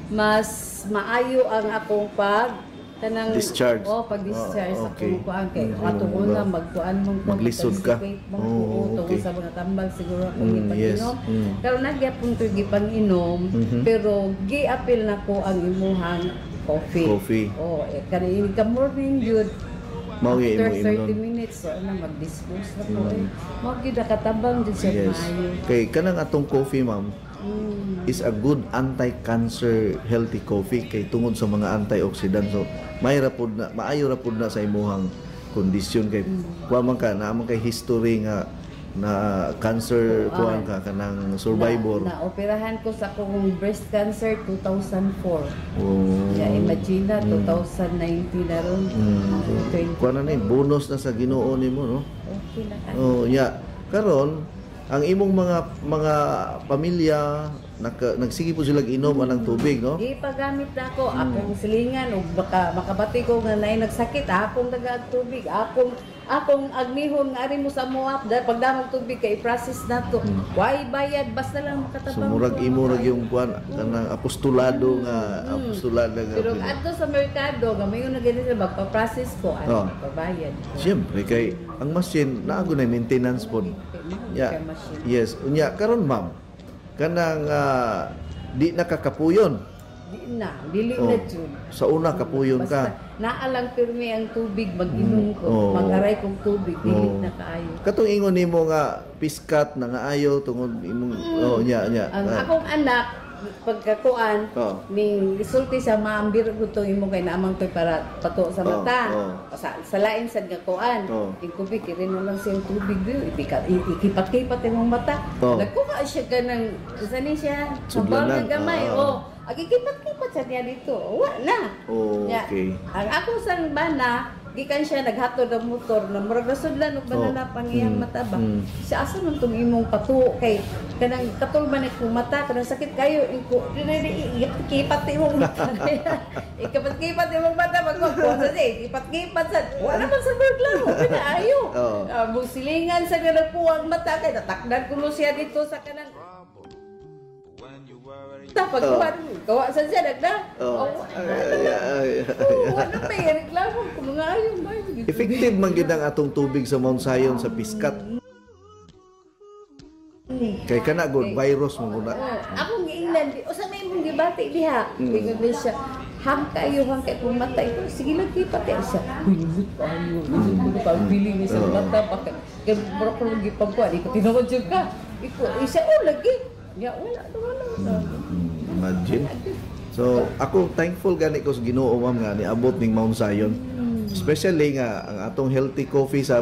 mas maayo ang akong pag kanang discharge. Oh, pag discharge oh, okay. sa kuan kay ato una magkuan mong maglisod ka. Oh, okay. Sa mga tambal siguro ako mm, ipag-inom. Yes. Mm. Karon nagyapon to gipang-inom, mm-hmm. pero gi-appeal na ko ang imuhang coffee. Coffee. Oh, eh, kani ka morning yun. Mauwi After mo thirty minutes, so na mag-dispose na ko. Mm. Eh. Magi nakatabang din sa yes. maayo. Kay kanang atong coffee, ma'am, mm. is a good anti-cancer healthy coffee kay tungod sa mga antioxidant. So may rapod na maayo rapod na sa imuhang kondisyon kay mm. kuha man ka na man kay history nga na cancer oh, kuha ka kanang survivor. Na, na operahan ko sa akong breast cancer two thousand four. Oh. Yeah, imagine na mm. twenty nineteen na ron. Mm. Kuha na ni bonus na sa Ginoo nimo no. Okay na ka. Oh, yeah. Karon ang imong mga mga pamilya naka, nagsige po sila inom anang tubig, no? Ipagamit na ako akong silingan o baka makabati ko nga naay nagsakit akong dagat tubig, akong akong agnihon nga ari mo sa muap dahil pagdamag tubig kay i-process nato. Hmm. Why bayad basta lang makatabang. Sumurag imo rag yung kuan kanang apostolado nga hmm. apostolado nga. Pero adto sa merkado nga mayon na ganito magpa-process ko ano oh. pabayad. Siyempre kay ang machine naago na maintenance pod. Yeah. Yes, unya karon ma'am. Kanang uh, di nakakapuyon. Di na, dili oh. na jud. Sa una kapuyon ka. Naalang pirmi ang tubig mag-inom ko, oh. mag-aray kong tubig, dili oh. na kaayo. Katong ingon nimo nga piskat na nga ayo tungod imong mm. oh nya nya. Ang uh. akong anak pagkakuan oh. ning isulti sa maambir ko to imo kay naamang toy para pato sa mata. Oh. Oh. Sa, sa lain sad nga kuan. Oh. Ing tubig kirin mo lang siyang tubig dio ipikat ikipat-kipat imong mata. Oh. Nagkuha siya kanang isa ni siya sabal nga gamay. Ah. Oh. Agikipat-kipat sa niya dito. Wa na. Oh, okay. Ya, ang ako sang bana gikan siya naghatod ang motor na murag nasudlan og banana pang iyang mata ba. Siya asa man tong imong patuo kay kanang katulman ni kung mata kanang sakit kayo iko dinay kipat imong mata. Ikapat kipat imong mata magkuha sa di kipat kipat sa wala man sa burglaro pinaayo. Uh, Busilingan sa ganang puwang mata kay tatakdan kuno siya dito sa kanang tapos kuha kawa sa siya nagda. Oh. Ano pa yung reklamo kung mga ayun ba? Effective man gid ang atong tubig sa Mount Zion sa Piskat. Kay kana good virus mo guna. Akong giingnan o sa may mong gibati diha. Ingon din siya. Hang kayo hang kay kung matay ko sige lang kipat siya. Uy, but ayo. Ano pa feeling ni sa mata pa kay bro ko gipagkuan iko tinuod jud ka. Iko isa o lagi. Ya wala wala. Imagine. So, ako thankful gani ko sa Ginoo ma'am nga niabot ning Mount Zion. Especially nga ang atong healthy coffee sa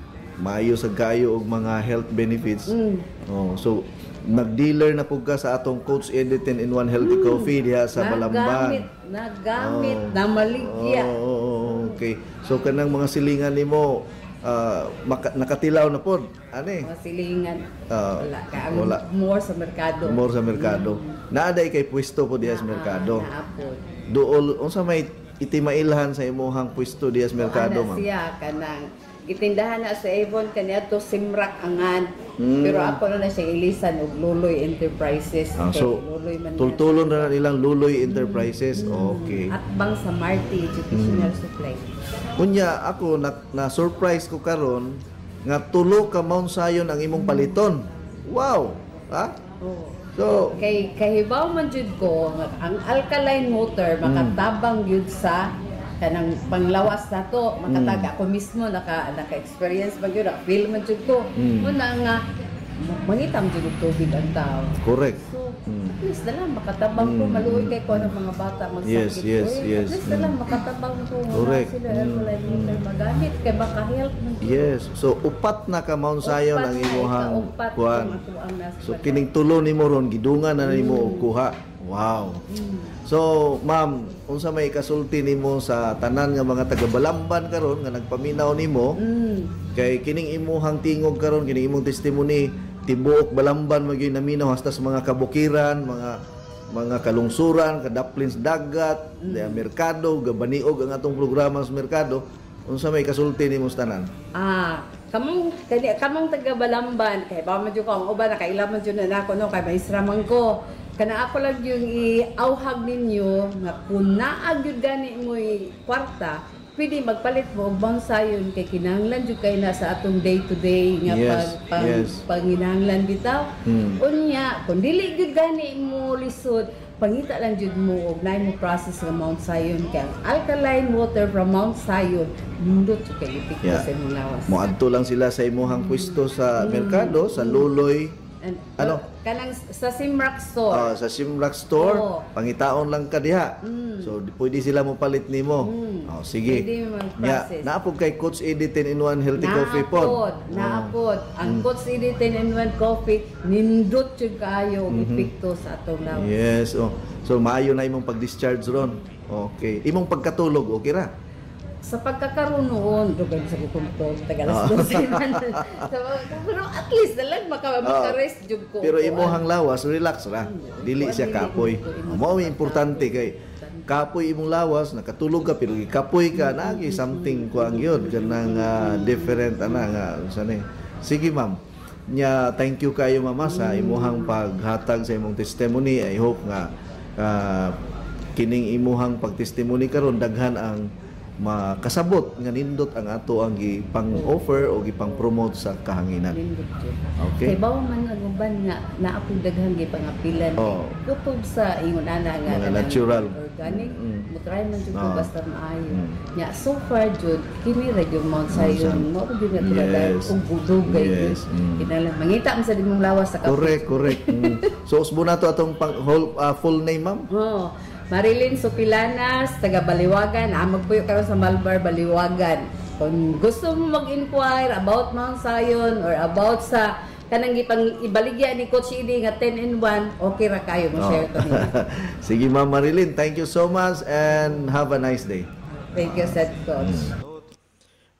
maayo sa kayo og mga health benefits. Mm. Oh, so nag-dealer na pug ka sa atong Coach Eddie ten in one healthy mm. coffee diha sa Balamban. Nagamit, nagamit, oh. na maligya. Oh, oh, oh, okay. So kanang mga silingan nimo uh, maka, nakatilaw na pod. Ani? Mga silingan. Uh, wala ka wala. More sa merkado. More sa merkado. Mm. Naaday kay pwesto po diha sa merkado. Naapod. Duol unsa may itimailhan sa imong pwesto diha sa merkado ma'am? Ano siya kanang gitindahan na sa Avon kaniya to Simrak Angan. Mm. Pero ako na siya ilisan og Luloy Enterprises. Ah, so tultulon na nilang Luloy Enterprises. Mm. Okay. At bang sa Marty Educational mm. Supply. Unya ako na, na surprise ko karon nga tulo ka Mount Zion ang imong paliton. Wow. Ha? Oh. So, kay kahibaw man jud ko ang alkaline water makatabang gyud sa kanang panglawas nato makataga ko mismo naka naka-experience man gyud feel man jud ko muna nga mangitam jud og tubig ang tao. Correct. So, at least na lang makatabang ko maluoy kay ko ng mga bata magsakit. Yes, yes, yes. At least na lang makatabang ko. Correct. Sila alkaline water magamit kay maka-help man. Yes. So upat na ka Mount Zion ang imong kuan. So kining tulo nimo ron gidungan na nimo og kuha. Wow. So, ma'am, unsa may kasulti nimo sa tanan nga mga taga Balamban karon nga nagpaminaw nimo? Mm. Kay kining imuhang tingog karon, kining imong testimony tibuok Balamban magyud naminaw hasta sa mga kabukiran, mga mga kalungsuran, kadaplins dagat, mm. merkado, gabaniog ang atong programa sa merkado. Unsa may kasulti nimo sa tanan? Ah, kamong kani kamong taga Balamban kay ba man jud ko ang uban nakaila man jud na nako no kay maisraman ko. Kana ako lang yung iauhag ninyo nga kung naag yun gani mo'y kwarta, pwede magpalit mo og Mount Zion kay kinahanglan jud kay na sa atong day to day nga yes, pag pang, yes. panginahanglan bitaw. Hmm. Unya, kung dili jud gani mo lisod, pangita lang jud mo og naay mo process nga Mount Zion kay ang alkaline water from Mount Zion nindot jud kay ipikto yeah. sa imong lawas. Moadto lang sila sa imong pwesto sa hmm. merkado sa Luloy. And, ano? Kanang sa Simrak store. Oh, sa Simrak store, oh. Pangitaon lang ka diha. Mm. So pwede sila mo palit nimo. Mm. Oh, sige. Pwede mo mag-process. Yeah, naapod kay Coach Eddie ten in one healthy naapod, coffee pod. Naapod, naapod. Ang mm. Coach Eddie ten in one coffee nindot jud kaayo og mm-hmm. epekto sa atong lawas. Yes, oh. So maayo na imong pag-discharge ron. Okay. Imong pagkatulog okay ra? Sa pagkakaroon noon, dugay sa kumpto, tagalas oh. doon so, pero at least na lang maka, maka-rest jud ko. Pero imuhang lawas, relax ra. Dili siya kapoy. Mao ang importante kay kapoy imong lawas, nakatulog ka pero kapoy ka nagi something kuang yun kanang uh, different ana nga sani. Sige ma'am. Nya thank you kayo mama sa imuhang paghatag sa imong testimony. I hope nga uh, kining imuhang pagtestimony karon daghan ang makasabot nga nindot ang ato ang gipang-offer o gipang-promote sa kahanginan. Okay. Kay bawo man ang uban nga naapod daghang gipangapilan. Oh. Kutob sa ingon ana nga mga natural organic. Mm. Mutry man jud oh. basta maayo. Mm. Nya so far jud kini ra yung Mount Zion mo jud nga tulad kung budugay. Yes. Mm. Kinala mangita man sa dimong lawas sa kape. Correct, correct. mm. So usbo na to atong pang, whole, uh, full name ma'am. Oh. Marilyn Sopilanas, taga Baliwagan. Ah, magpuyo karon sa Malbar, Baliwagan. Kung gusto mo mag-inquire about Mount Zion or about sa kanang gipang ibaligya ni Coach Eddie nga ten in one, okay ra kayo mo share to niya. Sige Ma'am Marilyn, thank you so much and have a nice day. Thank you, Seth Coach.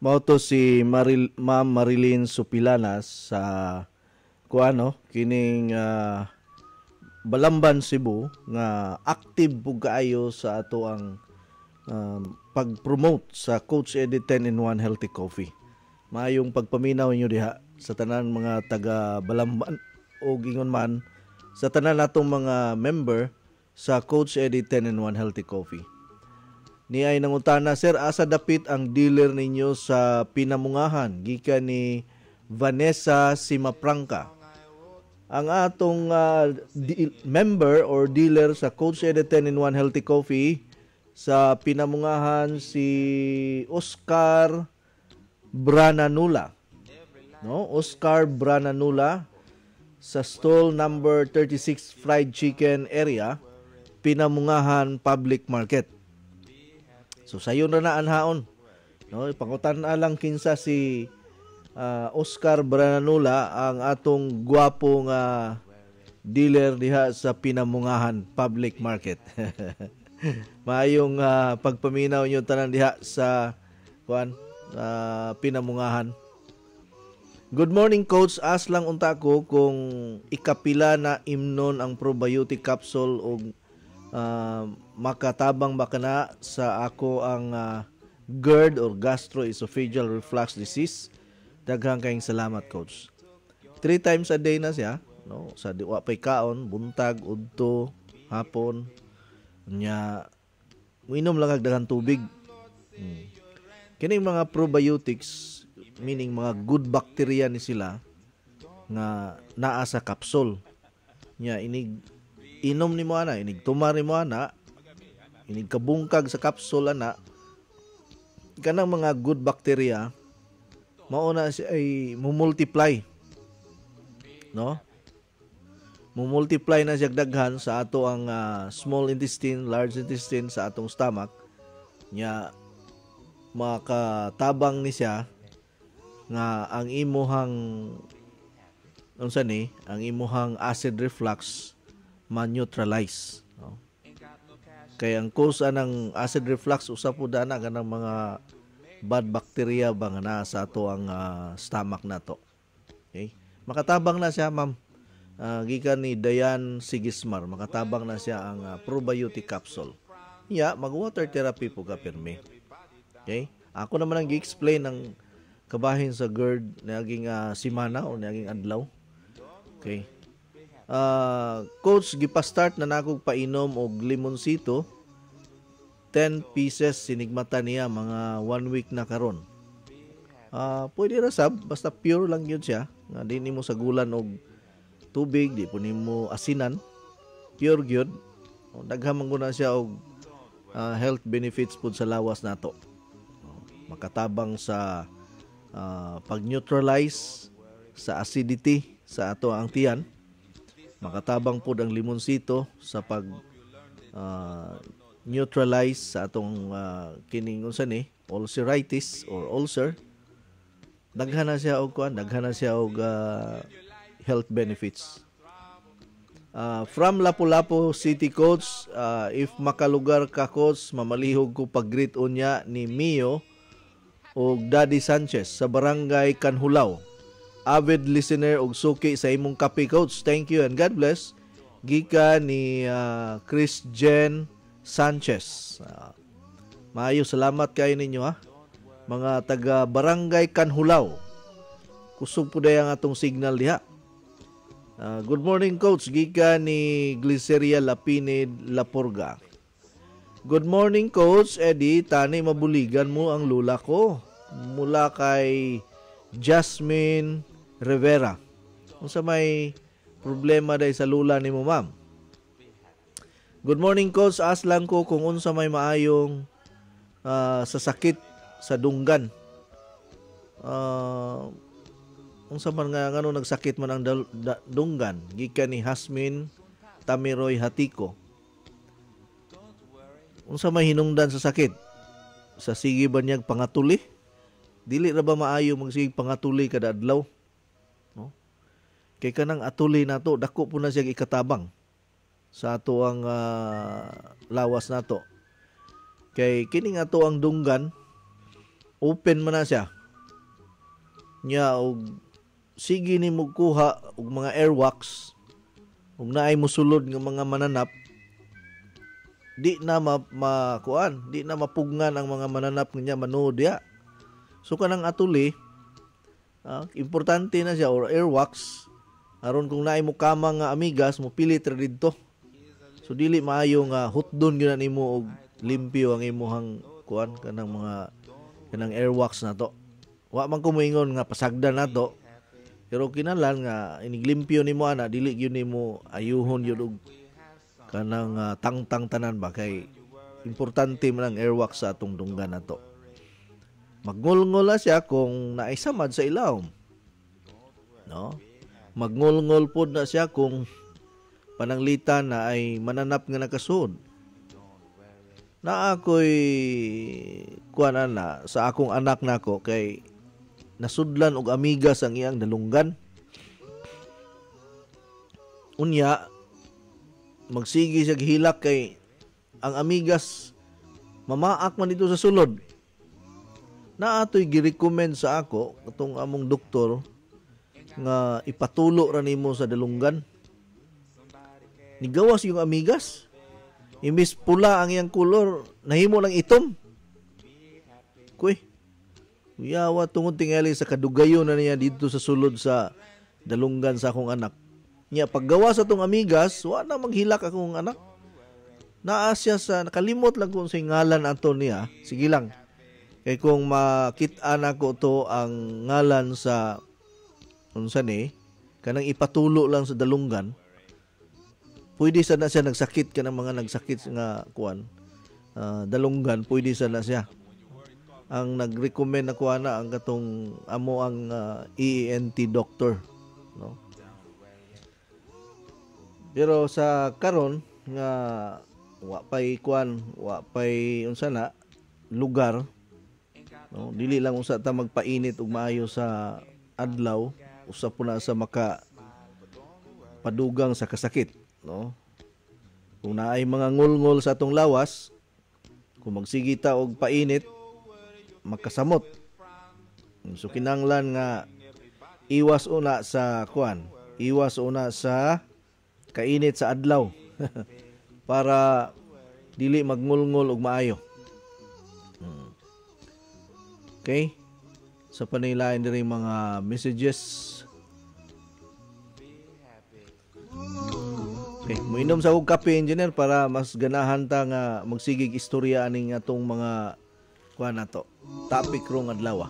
Mao to si Maril, Ma'am Marilyn Supilanas sa kuano kining uh, Balamban, Cebu nga active pug kaayo sa ato ang um, pag-promote sa Coach Eddie ten in one Healthy Coffee. Maayong pagpaminaw niyo diha sa tanan mga taga Balamban o gingon man sa tanan natong mga member sa Coach Eddie ten in one Healthy Coffee. Ni ay nangutana, sir, asa dapit ang dealer ninyo sa Pinamungahan? Gikan ni Vanessa Simapranca. Ang atong uh, di- member or dealer sa Coach Eddie ten in one Healthy Coffee sa Pinamungahan si Oscar Brananula. No, Oscar Brananula sa stall number thirty-six Fried Chicken area, Pinamungahan Public Market. So sayon na na anhaon. No, ipangutan na lang kinsa si uh, Oscar Brananula ang atong gwapong uh, dealer diha sa Pinamungahan Public Market. Maayong uh, pagpaminaw niyo tanan diha sa kuan uh, Pinamungahan. Good morning, Coach. As lang unta ko kung ikapila na imnon ang probiotic capsule o uh, makatabang ba kana sa ako ang uh, GERD or gastroesophageal reflux disease. Daghang kayong salamat, Coach. Three times a day na siya, no? Sa diwa pay kaon, buntag, udto, hapon. Nya minom lang og daghang tubig. Hmm. Kining mga probiotics, meaning mga good bacteria ni sila nga naa sa capsule. Nya inig inom ni mo ana, inig tumari mo ana, inig kabungkag sa capsule ana, kanang mga good bacteria mauna si ay mumultiply, no? Mumultiply na siya daghan sa ato ang uh, small intestine, large intestine sa atong stomach. Nya makatabang ni siya nga ang imuhang unsa ni, ang imuhang acid reflux ma-neutralize, no? Kaya ang cause ng acid reflux usa po dana kanang mga bad bacteria ba nga naa sa ato ang uh, stomach nato. Okay? Makatabang na siya, ma'am. Uh, gikan ni Dayan Sigismar, makatabang na siya ang uh, probiotic capsule. Yeah, mag-water therapy po ka pirmi. Okay? Ako naman ang gi-explain ng kabahin sa GERD naging uh, simana o naging adlaw. Okay. Uh, coach, gipa-start na nakog painom og limonsito. ten pieces sinigmata niya mga one week na karon. Uh, pwede ra sab, basta pure lang yun siya. Nga di nimo sagulan og tubig, di po nimo asinan. Pure gyud. Daghang mangguna siya og uh, health benefits pud sa lawas nato. Makatabang sa uh, pag-neutralize sa acidity sa ato ang tiyan. Makatabang pud ang limonsito sa pag uh, neutralize sa atong uh, kining unsa ni ulceritis or ulcer. Daghan na siya og kuan, daghan na siya og uh, health benefits. Uh, from Lapu-Lapu City, Coach, uh, if makalugar ka, Coach, mamalihog ko pag-greet unya ni Mio o Daddy Sanchez sa Barangay Kanhulaw. Avid listener og suki sa imong kape, Coach. Thank you and God bless. Gika ni uh, Chris Jen Sanchez. Uh, maayo, salamat kayo ninyo, ha. Mga taga Barangay Kanhulaw. Kusog po dayang atong signal diha. Uh, good morning, Coach. Gika ni Glyceria Lapinid Lapurga. Good morning, Coach Eddie. Tani mabuligan mo ang lula ko. Mula kay Jasmine Rivera. Kung sa may problema day sa lula ni mo, ma'am. Good morning, Coach. As lang ko kung unsa may maayong uh, sa sakit sa dunggan. Uh, unsa man nga ngano nagsakit man ang dal, da, dunggan. Gikan ni Hasmin Tamiroy Hatiko. Unsa may hinungdan sa sakit? Sa sige ba niyag pangatuli? Dili ra ba maayo magsige pangatuli kada adlaw? No? Kay kanang atuli nato dako po na siya ikatabang sa ato ang uh, lawas nato. Kay kining ato ang dunggan open man na siya. Nya og sige ni mo kuha og mga airwax ug naay mosulod nga mga mananap, di na ma, ma kuan, di na mapugngan ang mga mananap niya manood diha. So kanang atuli, ah, importante na siya or airwax aron kung naay mo kama nga amigas mo pilit ra didto. So dili maayo nga hutdon gyud nimo og limpyo ang imuhang kuan kanang mga kanang airwax na to. Wa man ko moingon nga pasagdan nato. Pero kinahanglan nga iniglimpyo nimo ana dili gyud nimo ayuhon gyud og kanang uh, tangtang tanan ba kay importante man ang airwax sa atong dunggan nato. Magngol-ngol siya kung naisamad sa ilawom. No? Magngol-ngol pod na siya kung pananglitan na ay mananap nga nakasud. Na ako'y kuan na sa akong anak nako kay nasudlan og amigas ang iyang dalunggan. Unya magsigi siya gihilak kay ang amigas mamaak man dito sa sulod. Na ato'y gi-recommend sa ako katong among doktor nga ipatulo ra nimo sa dalunggan. Nigawas yung amigas. Imbis pula ang iyang kulor, nahimo lang itom. Kuy. Uyawa tungod tingali sa kadugayon na niya dito sa sulod sa dalunggan sa akong anak. Nya paggawa sa tong amigas, wa na maghilak akong anak. Naa siya sa nakalimot lang kung sa ngalan ato niya. Sige lang. Kay kung makita nako to ang ngalan sa unsa ni kanang ipatulo lang sa dalunggan, pwede sana siya nagsakit ka ng mga nagsakit nga kuan uh, dalunggan, pwede sana siya. Ang nag-recommend na kuan na ang katong amo ang uh, E N T doctor, no? Pero sa karon nga wa pay kuan, wa pay unsa na lugar, no? Dili lang usa ta magpainit og maayo sa adlaw, usa po na sa maka padugang sa kasakit, no? Kung naay mga ngul-ngul sa atong lawas, kung magsigi ta og painit, makasamot. So kinahanglan nga iwas una sa kuan, iwas una sa kainit sa adlaw para dili magngul-ngul og maayo. Okay? Sa panilain diri mga messages. Okay, moinom sa og kape, engineer, para mas ganahan ta nga magsigig istorya aning atong mga kuan nato. Topic rong adlaw.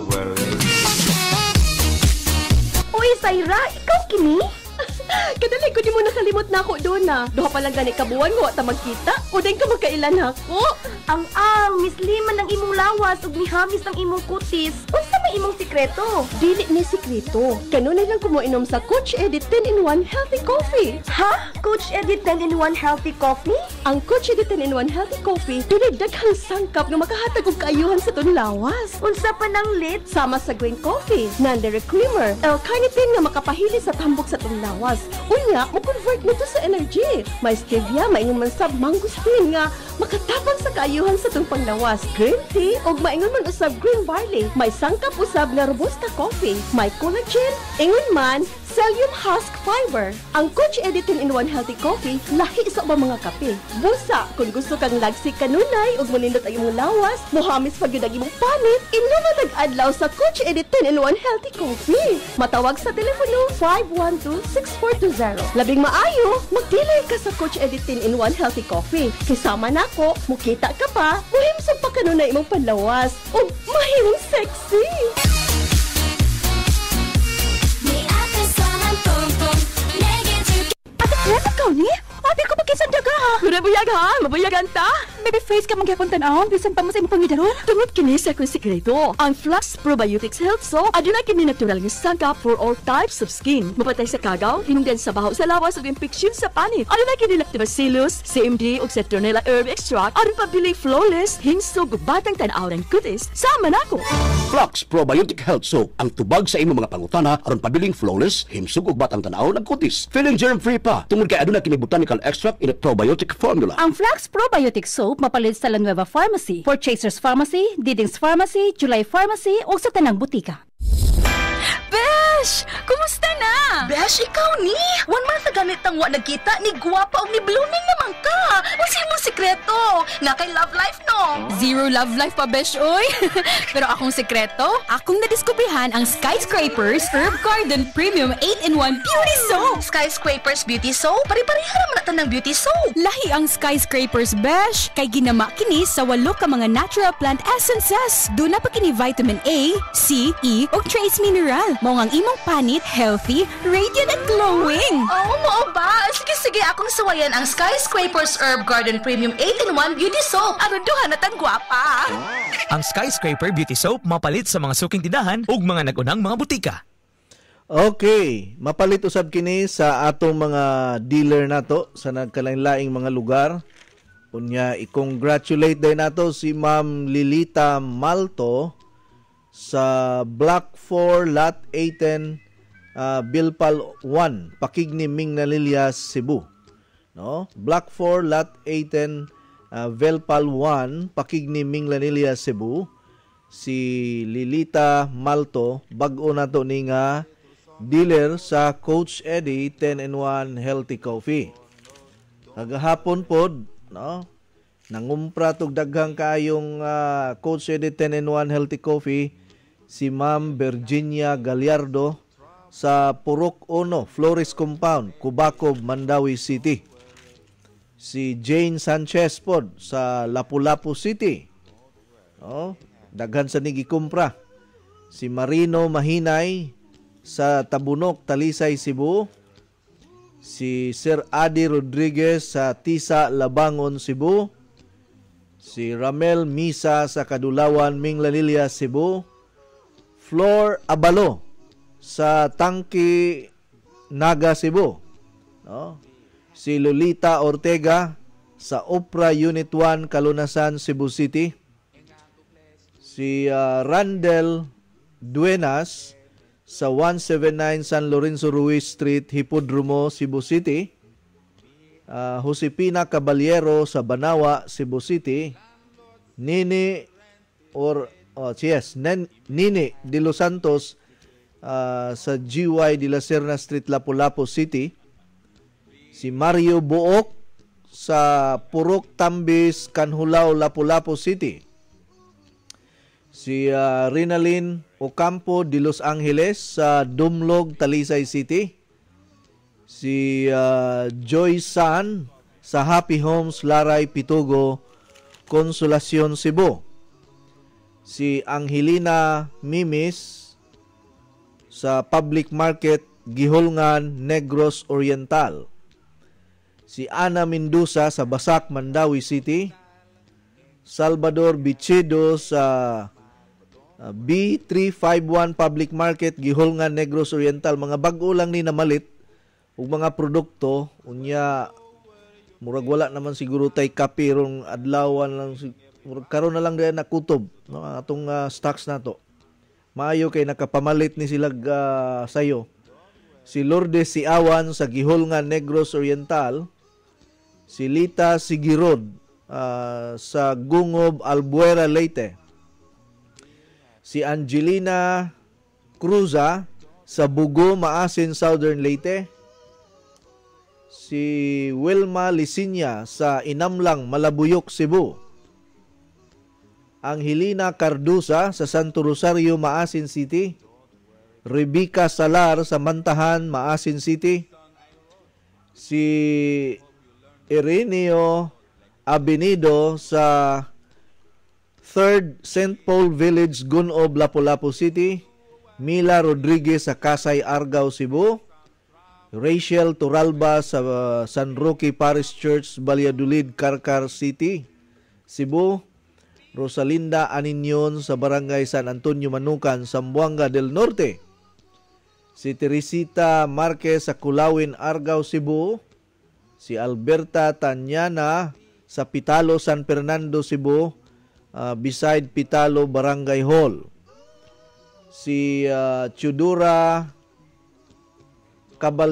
Uy, Saira, ikaw kini? Kadali ko di mo nakalimot na ako doon na. Duha pa lang gani kabuwan ko at magkita. O din ka magkailan ako. Ang ang, misliman ng imong lawas ug mihamis ng imong kutis. Unsa may imong sikreto? Dili ni sikreto. Kanunay lang ko mo inom sa Coach Edit ten in one Healthy Coffee. Ha? Coach Edit ten in one Healthy Coffee? Ang Coach Edit ten in one Healthy Coffee dili daghang sangkap nga makahatag og kaayuhan sa tong lawas. Unsa pa nang lit? Sama sa green coffee, non-dairy creamer, L-carnitine nga makapahili sa tambok sa tong lawas. Unya, mo convert nito sa energy. May stevia, maingon man sab mangosteen nga makatapang sa kaayuhan sa tong panglawas. Green tea ug maingon man usab green barley. May sangkap usab nga robusta coffee. May collagen, ingon man psyllium husk fiber. Ang Coach Edit ten in one Healthy Coffee lahi sa ubang mga kape. Busa kung gusto kang lagsik kanunay ug manindot ang imong lawas, mohamis pag yun ang imong panit, inuman nag-adlaw sa Coach Edit ten in one Healthy Coffee. Matawag sa telepono five one two, six four two zero. Labing maayo, magdilay ka sa Coach Edit ten in one Healthy Coffee. Kisama nako, mukita ka pa, muhimsog pa kanunay imong panlawas ug mahimong sexy. Ano ka ni? Abi ko magkisan daga ha. Mabuyag ha, mabuyagan ta. Baby face ka magyapon tan-aw, bisan pa mo sa imong pangidaron. Tungod kini sa akong sikreto. Ang Flux Probiotics Health Soap aduna kini natural nga sangkap for all types of skin. Mapatay sa kagaw, hinungdan sa baho sa lawas ug infeksyon sa panit. Aduna kini Lactobacillus, C M D ug Citronella herb extract aron pabiling flawless, hinsog ug batang tan-aw ng kutis. Sama nako. Flux Probiotic Health Soap ang tubag sa imong mga pangutana aron pabiling flawless, hinsog ug batang tan-aw ng kutis. Feeling germ-free pa tungod kay aduna kini botanical extract in a probiotic formula. Ang Flux Probiotic Soap Soap mapalit sa La Nueva Pharmacy, for Chasers Pharmacy, Diding's Pharmacy, July Pharmacy ug sa tanang butika. Besh! Kumusta na? Besh, ikaw ni? One month na ganit ang wa nagkita ni Guwapa o ni Blooming naman ka. Wala mong sekreto. Na kay love life, no? Zero love life pa, Besh, oy. Pero akong sekreto, akong nadiskubrihan ang Skyscrapers Herb Garden Premium eight in one Beauty Soap. Skyscrapers Beauty Soap? Pari-pariha naman natin ng beauty soap. Lahi ang Skyscrapers, Besh. Kay ginama kini sa walo ka mga natural plant essences. Doon na pa kini vitamin A, C, E, o trace mineral. Mao ang imong panit, healthy, radiant at glowing. Oo, mo ba? Sige, sige, akong sawayan ang Skyscrapers Herb Garden Premium eight in one Beauty Soap. Aron duha na tang gwapa. Ang Skyscraper Beauty Soap mapalit sa mga suking tindahan ug mga nagunang mga butika. Okay, mapalit usab kini sa atong mga dealer nato sa nagkalain-laing mga lugar. Unya, i-congratulate din nato si Ma'am Lilita Malto sa Block four, Lot eighteen, uh, Bilpal one, Pakigni, Mingnalillas, Cebu. No? Block four, Lot eighteen, uh, Bilpal one, Pakigni, Mingnalillas, Cebu. Si Lilita Malto, bag-o na to ni nga dealer sa Coach Eddie ten in one Healthy Coffee. Kagahapon pod, no? Nangumpra tog daghang kayong uh, Coach Eddie ten in one Healthy Coffee si Ma'am Virginia Gallardo sa Purok Uno, Flores Compound, Cubacob, Mandawi City. Si Jane Sanchez pod sa Lapu-Lapu City. Oh, daghan sa nigikumpra. Si Marino Mahinay sa Tabunok, Talisay, Cebu. Si Sir Adi Rodriguez sa Tisa, Labangon, Cebu. Si Ramel Misa sa Kadulawan, Mingnalillas, Cebu. Flor Abalo sa Tangki, Naga, Cebu. No? Si Lolita Ortega sa Opera Unit one, Kalunasan, Cebu City. Si uh, Randel Duenas sa one seventy-nine San Lorenzo Ruiz Street, Hipodromo, Cebu City. Uh, Josepina Caballero sa Banawa, Cebu City. Nini or oh, yes, Nen, Nini de Los Santos uh, sa G Y de la Serna Street, Lapu-Lapu City. Si Mario Buok sa Purok Tambis, Canhulao, Lapu-Lapu City. Si uh, Rinalyn Ocampo de Los Angeles sa Dumlog, Talisay City. Si uh, Joy San sa Happy Homes, Laray, Pitugo, Consolacion, Cebu. Si Angelina Mimis sa Public Market, Gihulngan, Negros Oriental. Si Ana Mendoza sa Basak, Mandawi City. Salvador Bichido sa uh, B three fifty-one Public Market, Gihulngan, Negros Oriental. Mga bag-o lang ni namalit ug mga produkto. Unya, murag wala naman siguro tay kapirong adlawan lang, murag karon na lang diyan nakutob, no, atong uh, stocks nato. Maayo kay nakapamalit ni sila uh, sayo. Si Lourdes Siawan sa Gihulngan, Negros Oriental. Si Lita Sigirod uh, sa Gungob, Albuera, Leyte. Si Angelina Cruza sa Bugo, Maasin, Southern Leyte. Si Wilma Lisinya sa Inamlang, Malabuyok, Cebu. Angelina Cardusa sa Santo Rosario, Maasin City. Rebecca Salar sa Mantahan, Maasin City. Si Ireneo Abenido sa third Saint Paul Village, Gunob, Lapu-Lapu City. Mila Rodriguez sa Kasay, Argao, Cebu. Rachel Turalba sa uh, San Roque Parish Church, Valladolid, Carcar City, Cebu. Rosalinda Aninyon sa Barangay San Antonio, Manukan, Zamboanga del Norte. Si Teresita Marquez sa Kulawin, Argao, Cebu. Si Alberta Tanyana sa Pitalo, San Fernando, Cebu, uh, beside Pitalo Barangay Hall. Si uh, Chudura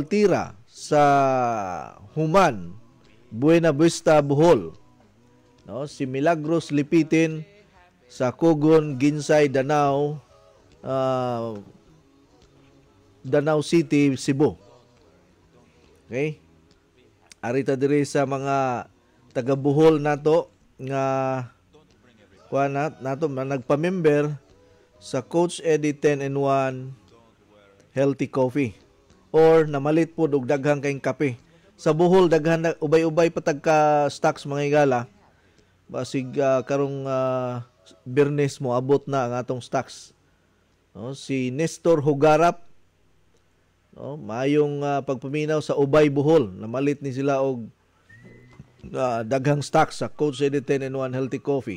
Cabaltira sa Human, Buena Vista, Bohol. No, si Milagros Lipitin sa Kugon, Ginsay, Danao, uh, Danao City, Cebu. Okay? Arita diri sa mga taga Bohol nato nga kuha na, nato na nagpa-member sa Coach Eddie ten in one Healthy Coffee or namalit po og daghang kayong kape. Sa Bohol daghan na ubay-ubay patag ka stocks mga igala. Basig uh, karong uh, Bernes mo abot na ang atong stocks. No, si Nestor Hugarap, no, mayong uh, pagpaminaw sa Ubay Bohol, namalit ni sila og uh, daghang stocks sa Coach Eddie ten in one Healthy Coffee.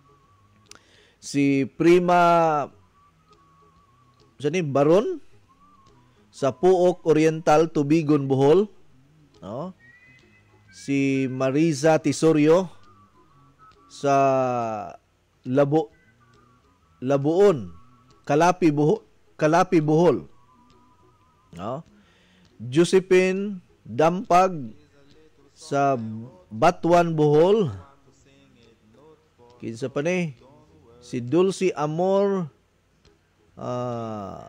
Si Prima sani Baron sa Puok Oriental, Tubigon, Bohol, no? Si Mariza Tisorio sa Labo Labuon, Kalapi Bohol, Kalapi Bohol. No? Josephine Dampag sa Batuan, Bohol. Kinsa pa ni? Si Dulcie Amor uh,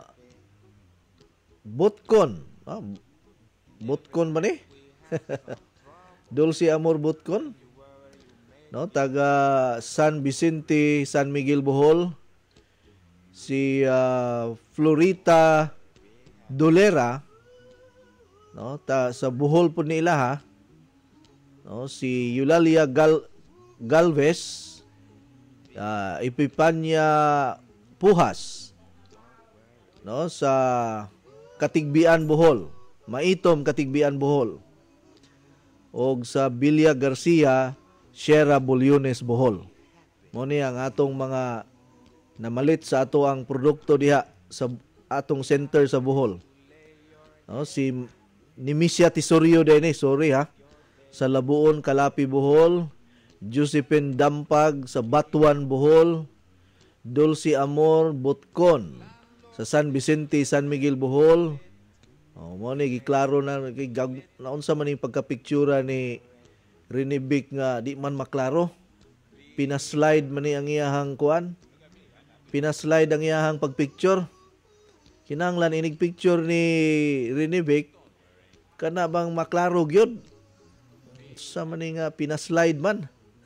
Butkon. Ah, Butkon ba ni? Dulcie Amor Butkon. No, taga San Vicente, San Miguel, Bohol. Si uh, Florita Dolera, no, ta sa Bohol po nila ha. No, si Eulalia Gal Galvez, uh, Epipania Puhas, no, sa Katigbian, Bohol. Maitom, Katigbian, Bohol. Og sa Bilya Garcia, Sierra Bulyones, Bohol. Mo ni ang atong mga namalit sa ato ang produkto diha sa atong center sa Bohol. No, si Nimisia Tisorio din eh, sorry ha. Sa Labuon, Kalapi, Bohol. Josephine Dampag sa Batuan, Bohol. Dulcie Amor Butkon sa San Vicente, San Miguel, Bohol. Oh, mo ni giklaro na kay naunsa man ning pagka-pictura ni Rinibic nga di man maklaro. Pina-slide man ni ang iyahang kuan. Pina-slide ang iyahang pagpicture. Kinahanglan inig picture ni Rinibic kana bang maklaro gyud. Sa man nga pina-slide man.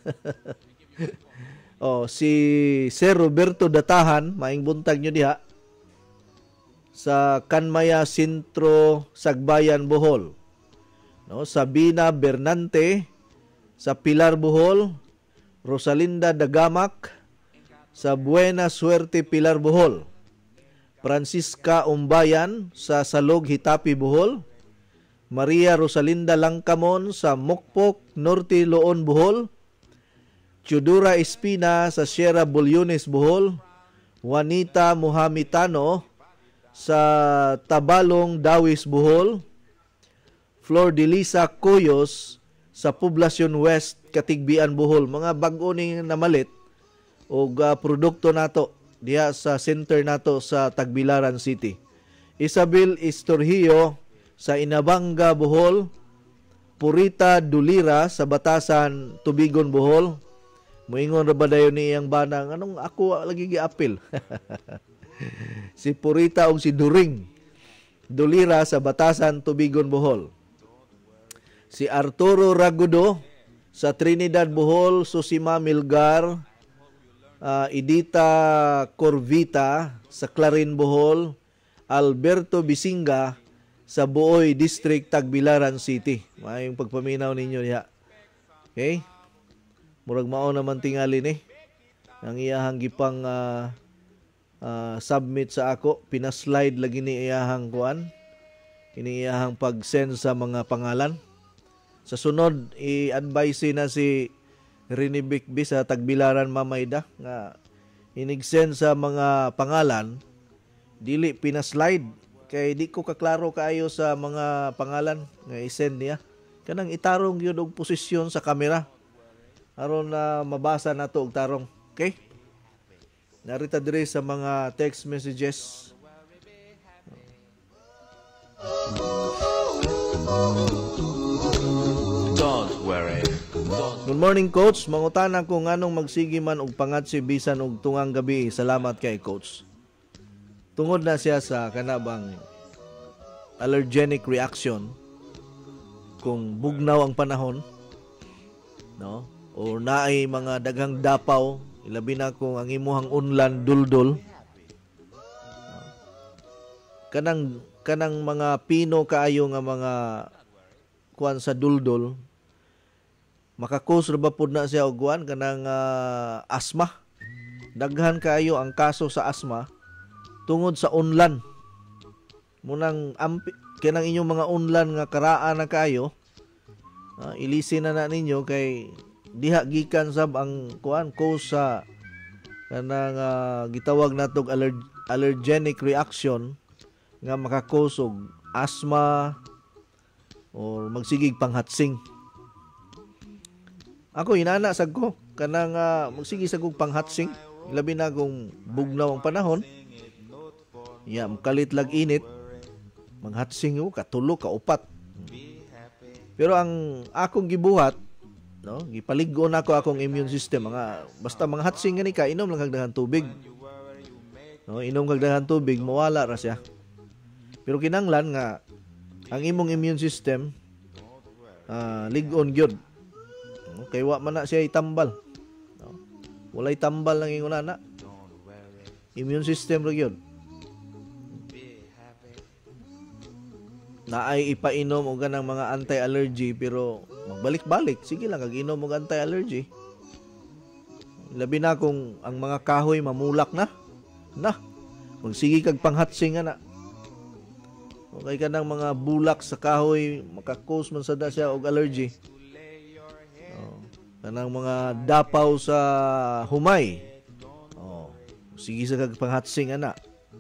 Oh, si Sir Roberto Datahan, maing buntag nyo diha sa Kanmaya Sintro, Sagbayan, Bohol. No, Sabina Bernante sa Pilar, Bohol. Rosalinda Dagamak sa Buena Suerte, Pilar, Bohol. Francisca Umbayan sa Salog, Hitapi, Bohol. Maria Rosalinda Langkamon sa Mokpok, Norte, Loon, Bohol. Chudura Espina sa Sierra Bulyones, Bohol. Juanita Mohamitano sa Tabalong, Dawis, Bohol. Flor de Lisa Coyos sa Poblacion West, Katigbian, Bohol. Mga bag-o ning namalit o uh, produkto nato diha sa center nato sa Tagbilaran City. Isabel Istorhio sa Inabanga, Bohol. Purita Dulira sa Batasan, Tubigon, Bohol. Moingon ra ba dayon ni iyang banang anong ako lagi giapil. Si Purita og si During Dulira sa Batasan, Tubigon, Bohol. Si Arturo Ragudo sa Trinidad, Bohol. Susima Milgar, uh, Edita Corvita sa Clarin, Bohol. Alberto Bisinga sa Buoy District, Tagbilaran City. Mayong pagpaminaw ninyo niya. Okay? Murag mao naman tingali ni ang iyahang gipang uh, uh, submit sa ako. Pina-slide lagi ni iyahang kuan. Ini iyahang pag-send sa mga pangalan. Sa sunod, i-advise na si Rinibic B sa Tagbilaran, Mamayda nga inig-send sa mga pangalan, dili pina-slide. Kay di ko kaklaro kaayo sa mga pangalan nga i-send niya. Kanang itarong yun og posisyon sa kamera. Aron na mabasa na to og tarong. Okay? Narita dire sa mga text messages. Don't worry, Good morning, Coach. Mangutana ko nganong magsigi man og pangatsi bisan og tungang gabi. Salamat kay Coach. Tungod na siya sa kanabang allergenic reaction kung bugnaw ang panahon, no? O naay mga daghang dapaw, ilabi na kung ang imuhang unlan duldul. Kanang kanang mga pino kaayo nga mga kuan sa duldul, makakos ra ba pud na siya og kuan kanang uh, asma. Daghan kaayo ang kaso sa asma tungod sa unlan. Munang ampi, kanang inyong mga unlan nga karaan na kaayo, uh, ilisin na na ninyo kay diha gikan sab ang kuan cause sa kanang uh, gitawag natog aller, allergenic reaction nga makakos og asma or magsigig panghatsing. Ako inana sad ko kanang uh, magsigi sa kog panghatsing, labi na kung bugnaw ang panahon. Ya, makalit lag init, manghatsing ko katulo ka upat. Pero ang akong gibuhat, no, gipalig-on ako akong immune system, mga basta manghatsing gani ka, inom lang kag daghan tubig. No, inom kag daghan tubig, mawala ra siya. Pero kinanglan nga ang imong immune system uh, lig-on gyud. No, kay wa man na siya itambal. No? Walay tambal lang ingon ana. Immune system ra gyud. Naay ipainom og ganang mga anti-allergy pero magbalik-balik, sige lang kag inom og anti-allergy. Labi na kung ang mga kahoy mamulak na. Na. Magsige kag panghatsing ana. Okay ka ng mga bulak sa kahoy, makakos man sa da siya og allergy. Oh, kanang mga dapaw sa humay. Oh, sige sa kag panghatsing ana.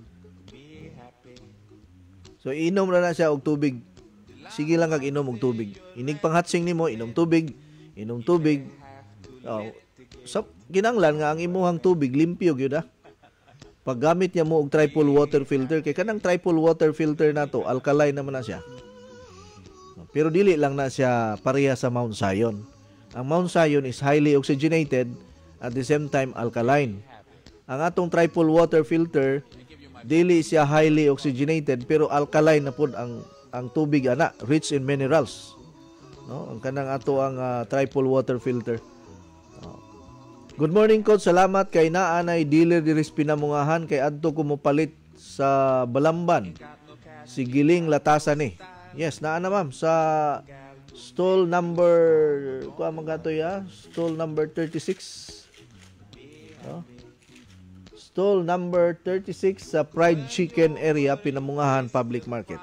So inom ra na siya og tubig. Sige lang kag inom og tubig. Inig panghatsing nimo, inom tubig, inom tubig. Oh, so kinanglan nga ang imuhang tubig limpyo gyud ah. Paggamit niya mo og triple water filter, kay kanang triple water filter na to, alkaline naman na siya. Pero dili lang na siya pareha sa Mount Zion. Ang Mount Zion is highly oxygenated at the same time alkaline. Ang atong triple water filter, dili siya highly oxygenated pero alkaline na pud ang ang tubig ana, rich in minerals. No, ang kanang ato ang uh, triple water filter. Good morning, Coach. Salamat kay naanay dealer diri sa Pinamungahan kay adto ko mopalit sa Balamban. Si Giling Latasan ni. Yes, naa na ma'am sa stall number kuha man gato ya, stall number thirty-six. No? Stall number thirty-six sa Fried Chicken area, Pinamungahan Public Market.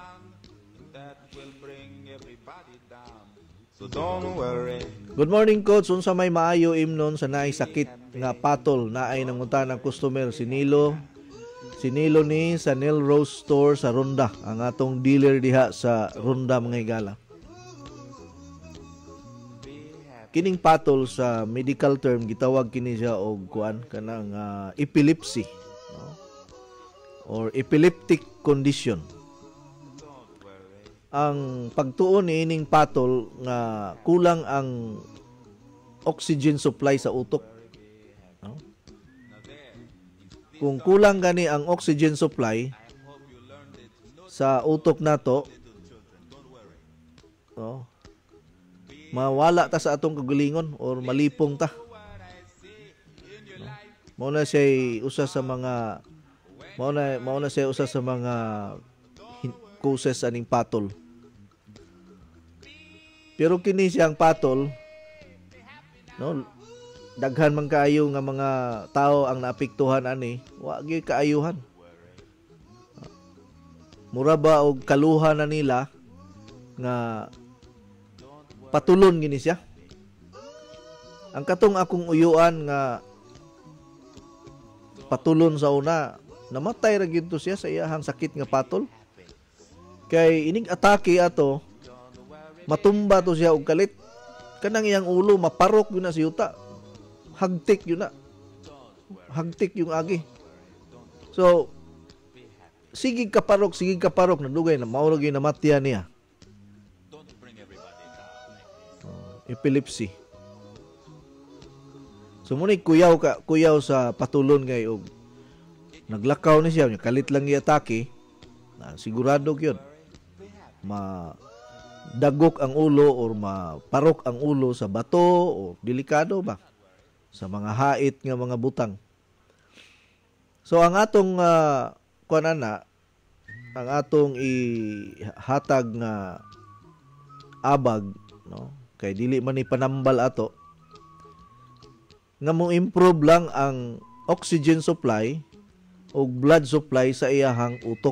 So don't worry. Good morning, Coach. Unsa may maayo imnon sa naay sakit nga patol naay nangunta ng customer si Nilo. Si Nilo ni sa Neil Rose Store sa Ronda, ang atong dealer diha sa Ronda mga higala. Kining patol sa medical term gitawag kini siya og kuan kanang uh, epilepsy, no? Or epileptic condition. Ang pagtuon ni ining patol nga kulang ang oxygen supply sa utok. No? Kung kulang gani ang oxygen supply sa utok nato, no, mawala ta sa atong kagalingon or malipong ta. No? Mao na siya usa sa mga mao na mao na siya usa sa mga causes aning patol. Pero kini siyang patol, no, daghan man kaayo nga mga tao ang naapektuhan ani, wa gyud kaayuhan. Mura ba og kaluhan na nila nga patulon gini siya. Ang katong akong uyuan nga patulon sa una, namatay ra gyud to siya sa iyahang sakit nga patol. Kay ining atake ato, matumba to siya og kalit. Kanang iyang ulo maparok yun na si yuta. Hagtik yun na. Hagtik yung agi. So, sigig kaparok, sigig kaparok na dugay na maurag yung namatyan niya. Oh, epilepsy. So muna kuyaw ka, kuyaw sa patulon ngay og naglakaw ni siya, kalit lang i-atake, na sigurado yun. Ma dagok ang ulo or maparok ang ulo sa bato o delikado ba sa mga hait nga mga butang. So ang atong uh, kuan ana, ang atong ihatag nga abag, no, kay dili man ipanambal ato nga mo improve lang ang oxygen supply o blood supply sa iyahang utok.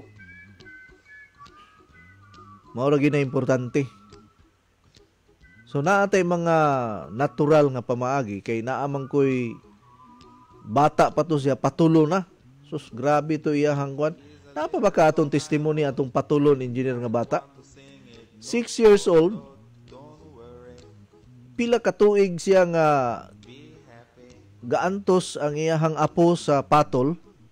Mao ra gina importante. So naatay mga natural nga pamaagi kay naamang koy bata pa to siya, patulo na. Sus, grabe to iyahang kwan. Napa ba ka atong testimony atong patulon engineer nga bata? Six years old, pila ka tuig siya nga gaantos ang iyahang apo sa patol.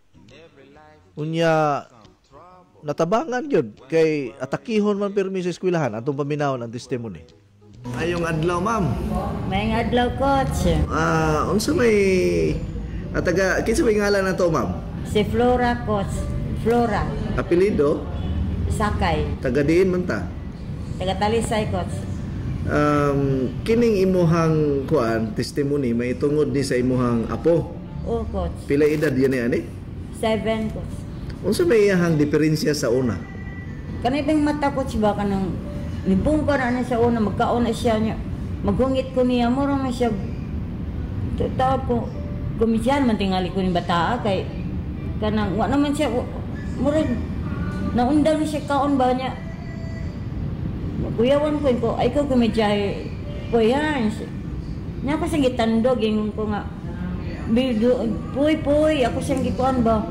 Unya natabangan yun kay atakihon man pirmi sa eskwelahan atong paminawon ang testimony. Ayong adlaw, ma'am. May adlaw, coach. Ah, unsa may ataga kinsa may ngalan nato, ma'am? Si Flora, coach. Flora. Apelyido? Sakay. Taga diin man ta? Taga Talisay, coach. Um, kining imuhang kuan testimony may tungod ni sa imuhang apo. Oo, coach. Pila edad yan ani? Seven, coach. Unsa may iyahang diferensya sa una? Kanibang mata, coach, ba kanang nibong ka na sa una, magkaon na siya niya. Maghungit ko niya, murang na siya. Tawag ko, kumisyan man tingali ko ni bata, kay kanang, wa naman siya, murang, naundang na siya kaon ba niya. Kuyawan ko ko, ay ko kumidyahe po yan. Niya ako siyang gitandog, yung ko nga, puy, puy, ako siyang gikuan ba.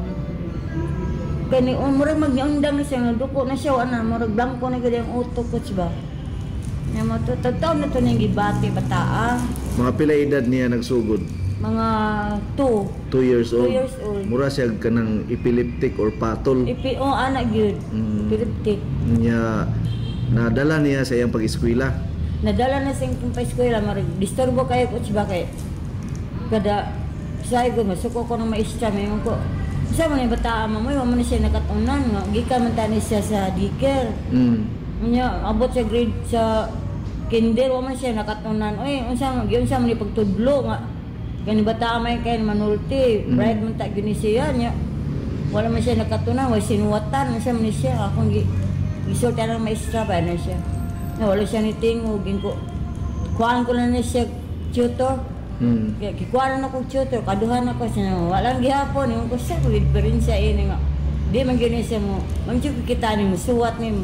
Kaya um, murag mag-undang na siya, duko na siya, ana, murag blanco na gaya ang utok ko siya ba. Niya mo, tataw na ito niyang gibati, bataa. Mga pila edad niya nagsugod? Mga two. Two years old? Two years old. Mura siya kanang epileptic or patol? Ipi, oh, anak yun. Mm. Epileptic. Niya, nadala niya sa iyang pag-eskwela? Nadala na sa iyang pag-eskwela, marag disturbo kayo ko siya kay kada say ko, masuko ko ng maestra, may ko. Isa mo na yung bata, mamoy, wala mo na siya nakatunan nga. Gika man tani siya sa diker. Mm. Niya, abot siya grade sa kinder, wala man siya nakatunan. Uy, unsa yun siya mo ni pagtudlo nga. Gani bata may kayo manulti, mm. Bright man ta gini siya niya. Wala man siya nakatunan, wala sinuwatan, siya man siya. Akong gisulti ng maestra pa na siya. Na wala siya ni tingog, ko. Kuhaan ko na niya siya tutor. Hmm. Kaya kikuha na akong tutor, kaduhan ako siya. Walang gihapon, yung ko siya, kulit pa rin siya ini nga. Di man gini siya mo, mamsyo kita ni mo, suwat ni mo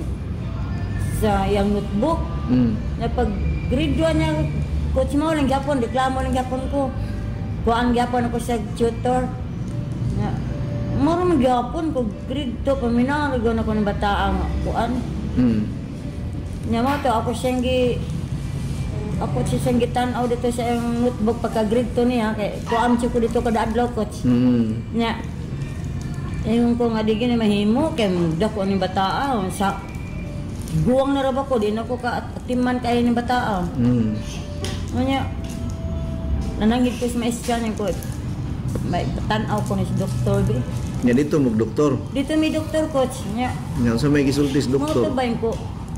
sa iyang notebook. Hmm. Na pag grade one niya, coach mo lang gihapon, reklamo lang gihapon ko. Kuhaan gihapon ako sa tutor. Na, mara man gihapon ko, grade two, paminarigon ako ng bataang kuhaan. Hmm. Nya mo to, ako siyang gi... Ako siya siyang gitanaw dito sa yung notebook pagka-grade to niya. Kaya kuhaan siya ko dito kada adlaw, coach. Mm. Nya, yung ko nga di gini mahimo, kaya dako ni bataa. Sa guwang na raba ko, di na ko ka-atiman kayo ni bataa. Mm. Nya, nanangit ko sa maestra niya ko. May tanaw ko ni si doktor. Di. Nya dito mag-doktor? Dito may doktor, coach. Nya, nga sa may gisultis doktor? Mga tabayin ko.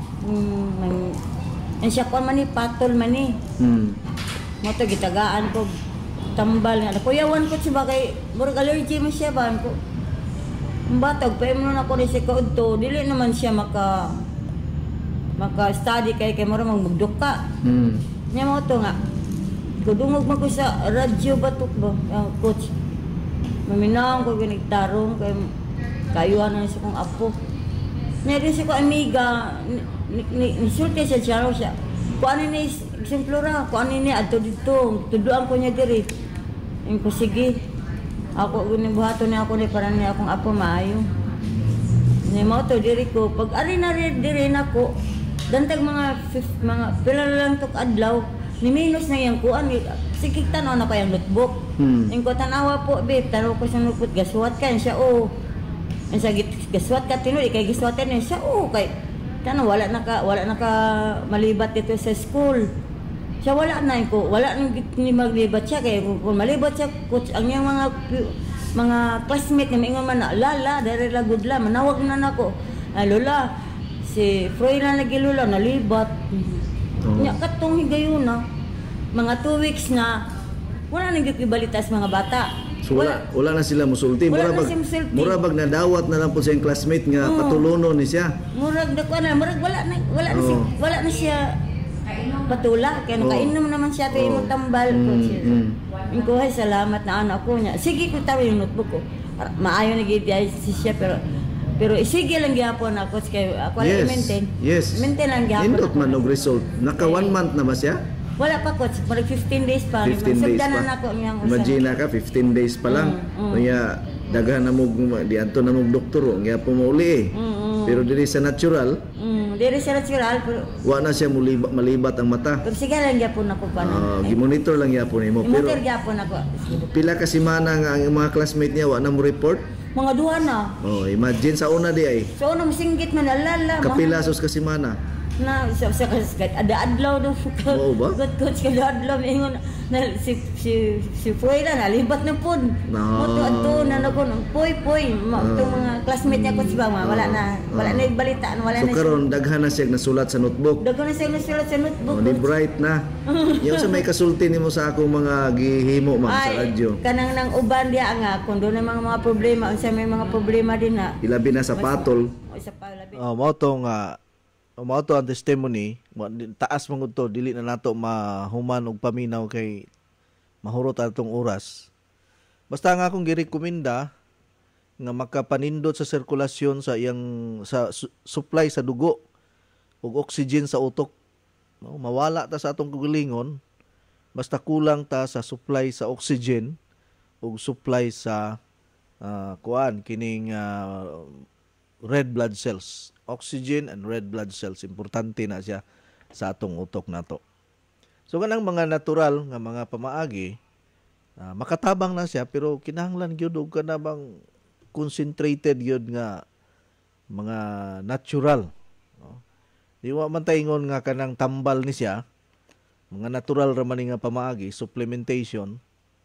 Mm, ang siya ko man ni, patol man ni. Hmm. Moto, gitagaan ko, tambal nga. Kuyawan ko siya ba kay, murag allergy mo siya ba? Ko, batag, pa mo na ako rin siya kaudto. Dili naman siya maka, maka-study kay kay murag magduka. Hmm. Niya mo to nga. Kudungog mo ko sa radyo batok ba? Uh, coach. Maminawang ko ginigtarong kay kayuhan na siya kong apo. Niya rin siya ko amiga. Nisulti siya siya siya. Kung ano ni Flora, kung ano ni ato dito, tuduan ko niya diri. Yung ko sige, ako gunibuhato niya ako ni parang niya akong apo maayo. Niya mo to diri ko, pag ari na diri na ko, dantag mga fifth, mga pila lang tok adlaw, ni minus na yung kuan, sige tanaw na pa yung notebook. Hmm. Yung ko tanawa po, babe, tanaw ko sa notebook, gaswat ka, siya o. Oh. Yung sa gaswat ka, tinuli, kay gaswatan niya, siya o, oh, kay Tano, wala na ka, wala na ka malibat dito sa school. Siya wala na ko, wala nang ni maglibat siya kay kung malibat siya coach ang yang mga mga classmate nga mingon man na lala dere la good la manawag na nako. Ay lola si Froy na nagilula nalibat. Oh. Nya katong higayon na mga two weeks na wala nang gibalita sa mga bata. So wala, wala na sila musulti. Mura bag, mura bag nadawat na lang po sa classmate nga oh. Patulono ni siya. Murag dako na, murag wala na wala na oh. si, wala na siya patula kaya oh. Nakainom naman siya tayo oh. Mo tambal ko siya. Mm. Ko ay salamat na anak ko niya. Sige ko tawo yung notebook ko. Maayo na gid si siya pero pero isige lang gyapon ako kay ako yes. Maintain. Yes. Maintain lang gyapon. Indot man og result. Naka one month na ba siya? Wala pa coach, parang fifteen days pa. fifteen days pa. Ako, imagine ka, fifteen days pa lang. Mm, mm. Kaya daghan na mo, di anto na mo doktor, nga po mauli eh. Mm, mm. Pero diri sa natural, mm, diri sa natural, pero wa na siya mulibat, malibat ang mata. Pero sige lang gyapon ako pa. Uh, gimonitor lang gyapon nimo. Pero monitor gyapon ako. Pila ka semana nga ang mga classmate niya wa na mo report? Mga duha na. Oh, imagine sa una di ay. Sa una masinggit man alala. Kapila sos ka semana. Na sa sa ada adlaw do ko. Oo ba? Good coach ka adlaw ingon na si si si Foy na nalibat na pud. Moto adto na nako poy poy to mga classmate niya ko si Bama wala na wala na ibalita wala na. So karon daghan na siya nasulat sa notebook. Daghan na siya nasulat sa notebook. Oh, di bright na. Yung sa may kasulti nimo sa akong mga gihimo man sa radyo. Kanang nang uban dia nga kun do na mga mga problema unsa may mga problema din na. Ilabi na sa patol. Sa palabi. Oh, mo to nga mao to ang testimony, taas mong to dili na nato mahuman og paminaw kay mahurot atong oras. Basta nga akong girekomenda nga makapanindot sa sirkulasyon sa iyang sa su- supply sa dugo ug oxygen sa utok. No, mawala ta sa atong kagalingon basta kulang ta sa supply sa oxygen ug supply sa uh, kuan kining uh, red blood cells. Oxygen and red blood cells importante na siya sa atong utok nato. So kanang mga natural nga mga pamaagi uh, makatabang na siya pero kinahanglan gyud og kanabang concentrated gyud nga mga natural, no? Di wa man taingon nga kanang tambal ni siya mga natural ra man nga pamaagi supplementation,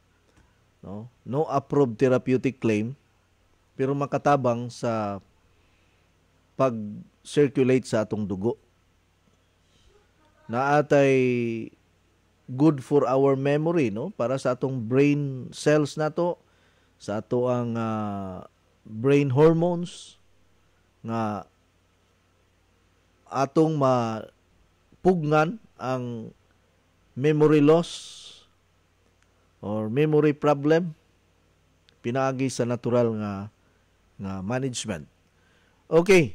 no? No approved therapeutic claim pero makatabang sa pag-circulate sa atong dugo. Na atay good for our memory, no? Para sa atong brain cells nato, sa ato ang uh, brain hormones nga atong mapugnan ang memory loss or memory problem pinaagi sa natural nga nga management. Okay.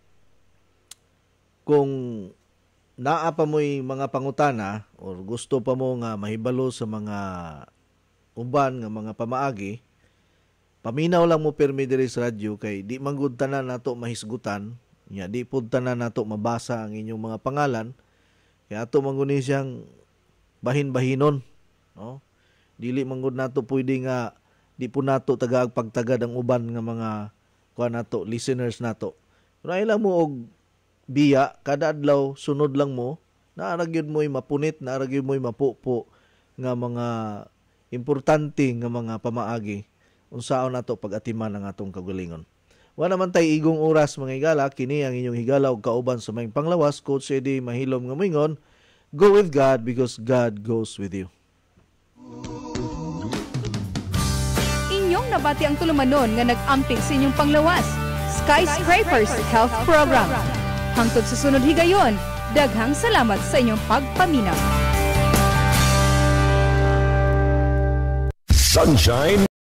Kung naa pa mo'y mga pangutana or gusto pa mo nga mahibalo sa mga uban nga mga pamaagi, paminaw lang mo permi diri sa radyo kay di manggud tanan nato mahisgutan, nya di pud tanan nato mabasa ang inyong mga pangalan, kaya ato mangguni siyang bahin-bahinon, no? Dili manggud nato pwede nga di po nato tagaag pagtagad ang uban nga mga kuan nato listeners nato. Pero ay lang mo og biya kada adlaw sunod lang mo naara gyud mo'y mapunit, naara gyud mo'y mapupo nga mga importante nga mga pamaagi unsaon nato pag-atiman ang atong kagalingon. Wa naman tay igong oras mga higala, kini ang inyong higala ug kauban sa maing panglawas, Coach Eddie mahilom nga moingon, go with God because God goes with you. Inyong nabati ang tulumanon nga nag-amping sa inyong panglawas, Skyscrapers Health Program. Hangtod sa sunod higayon, daghang salamat sa inyong pagpaminaw. Sunshine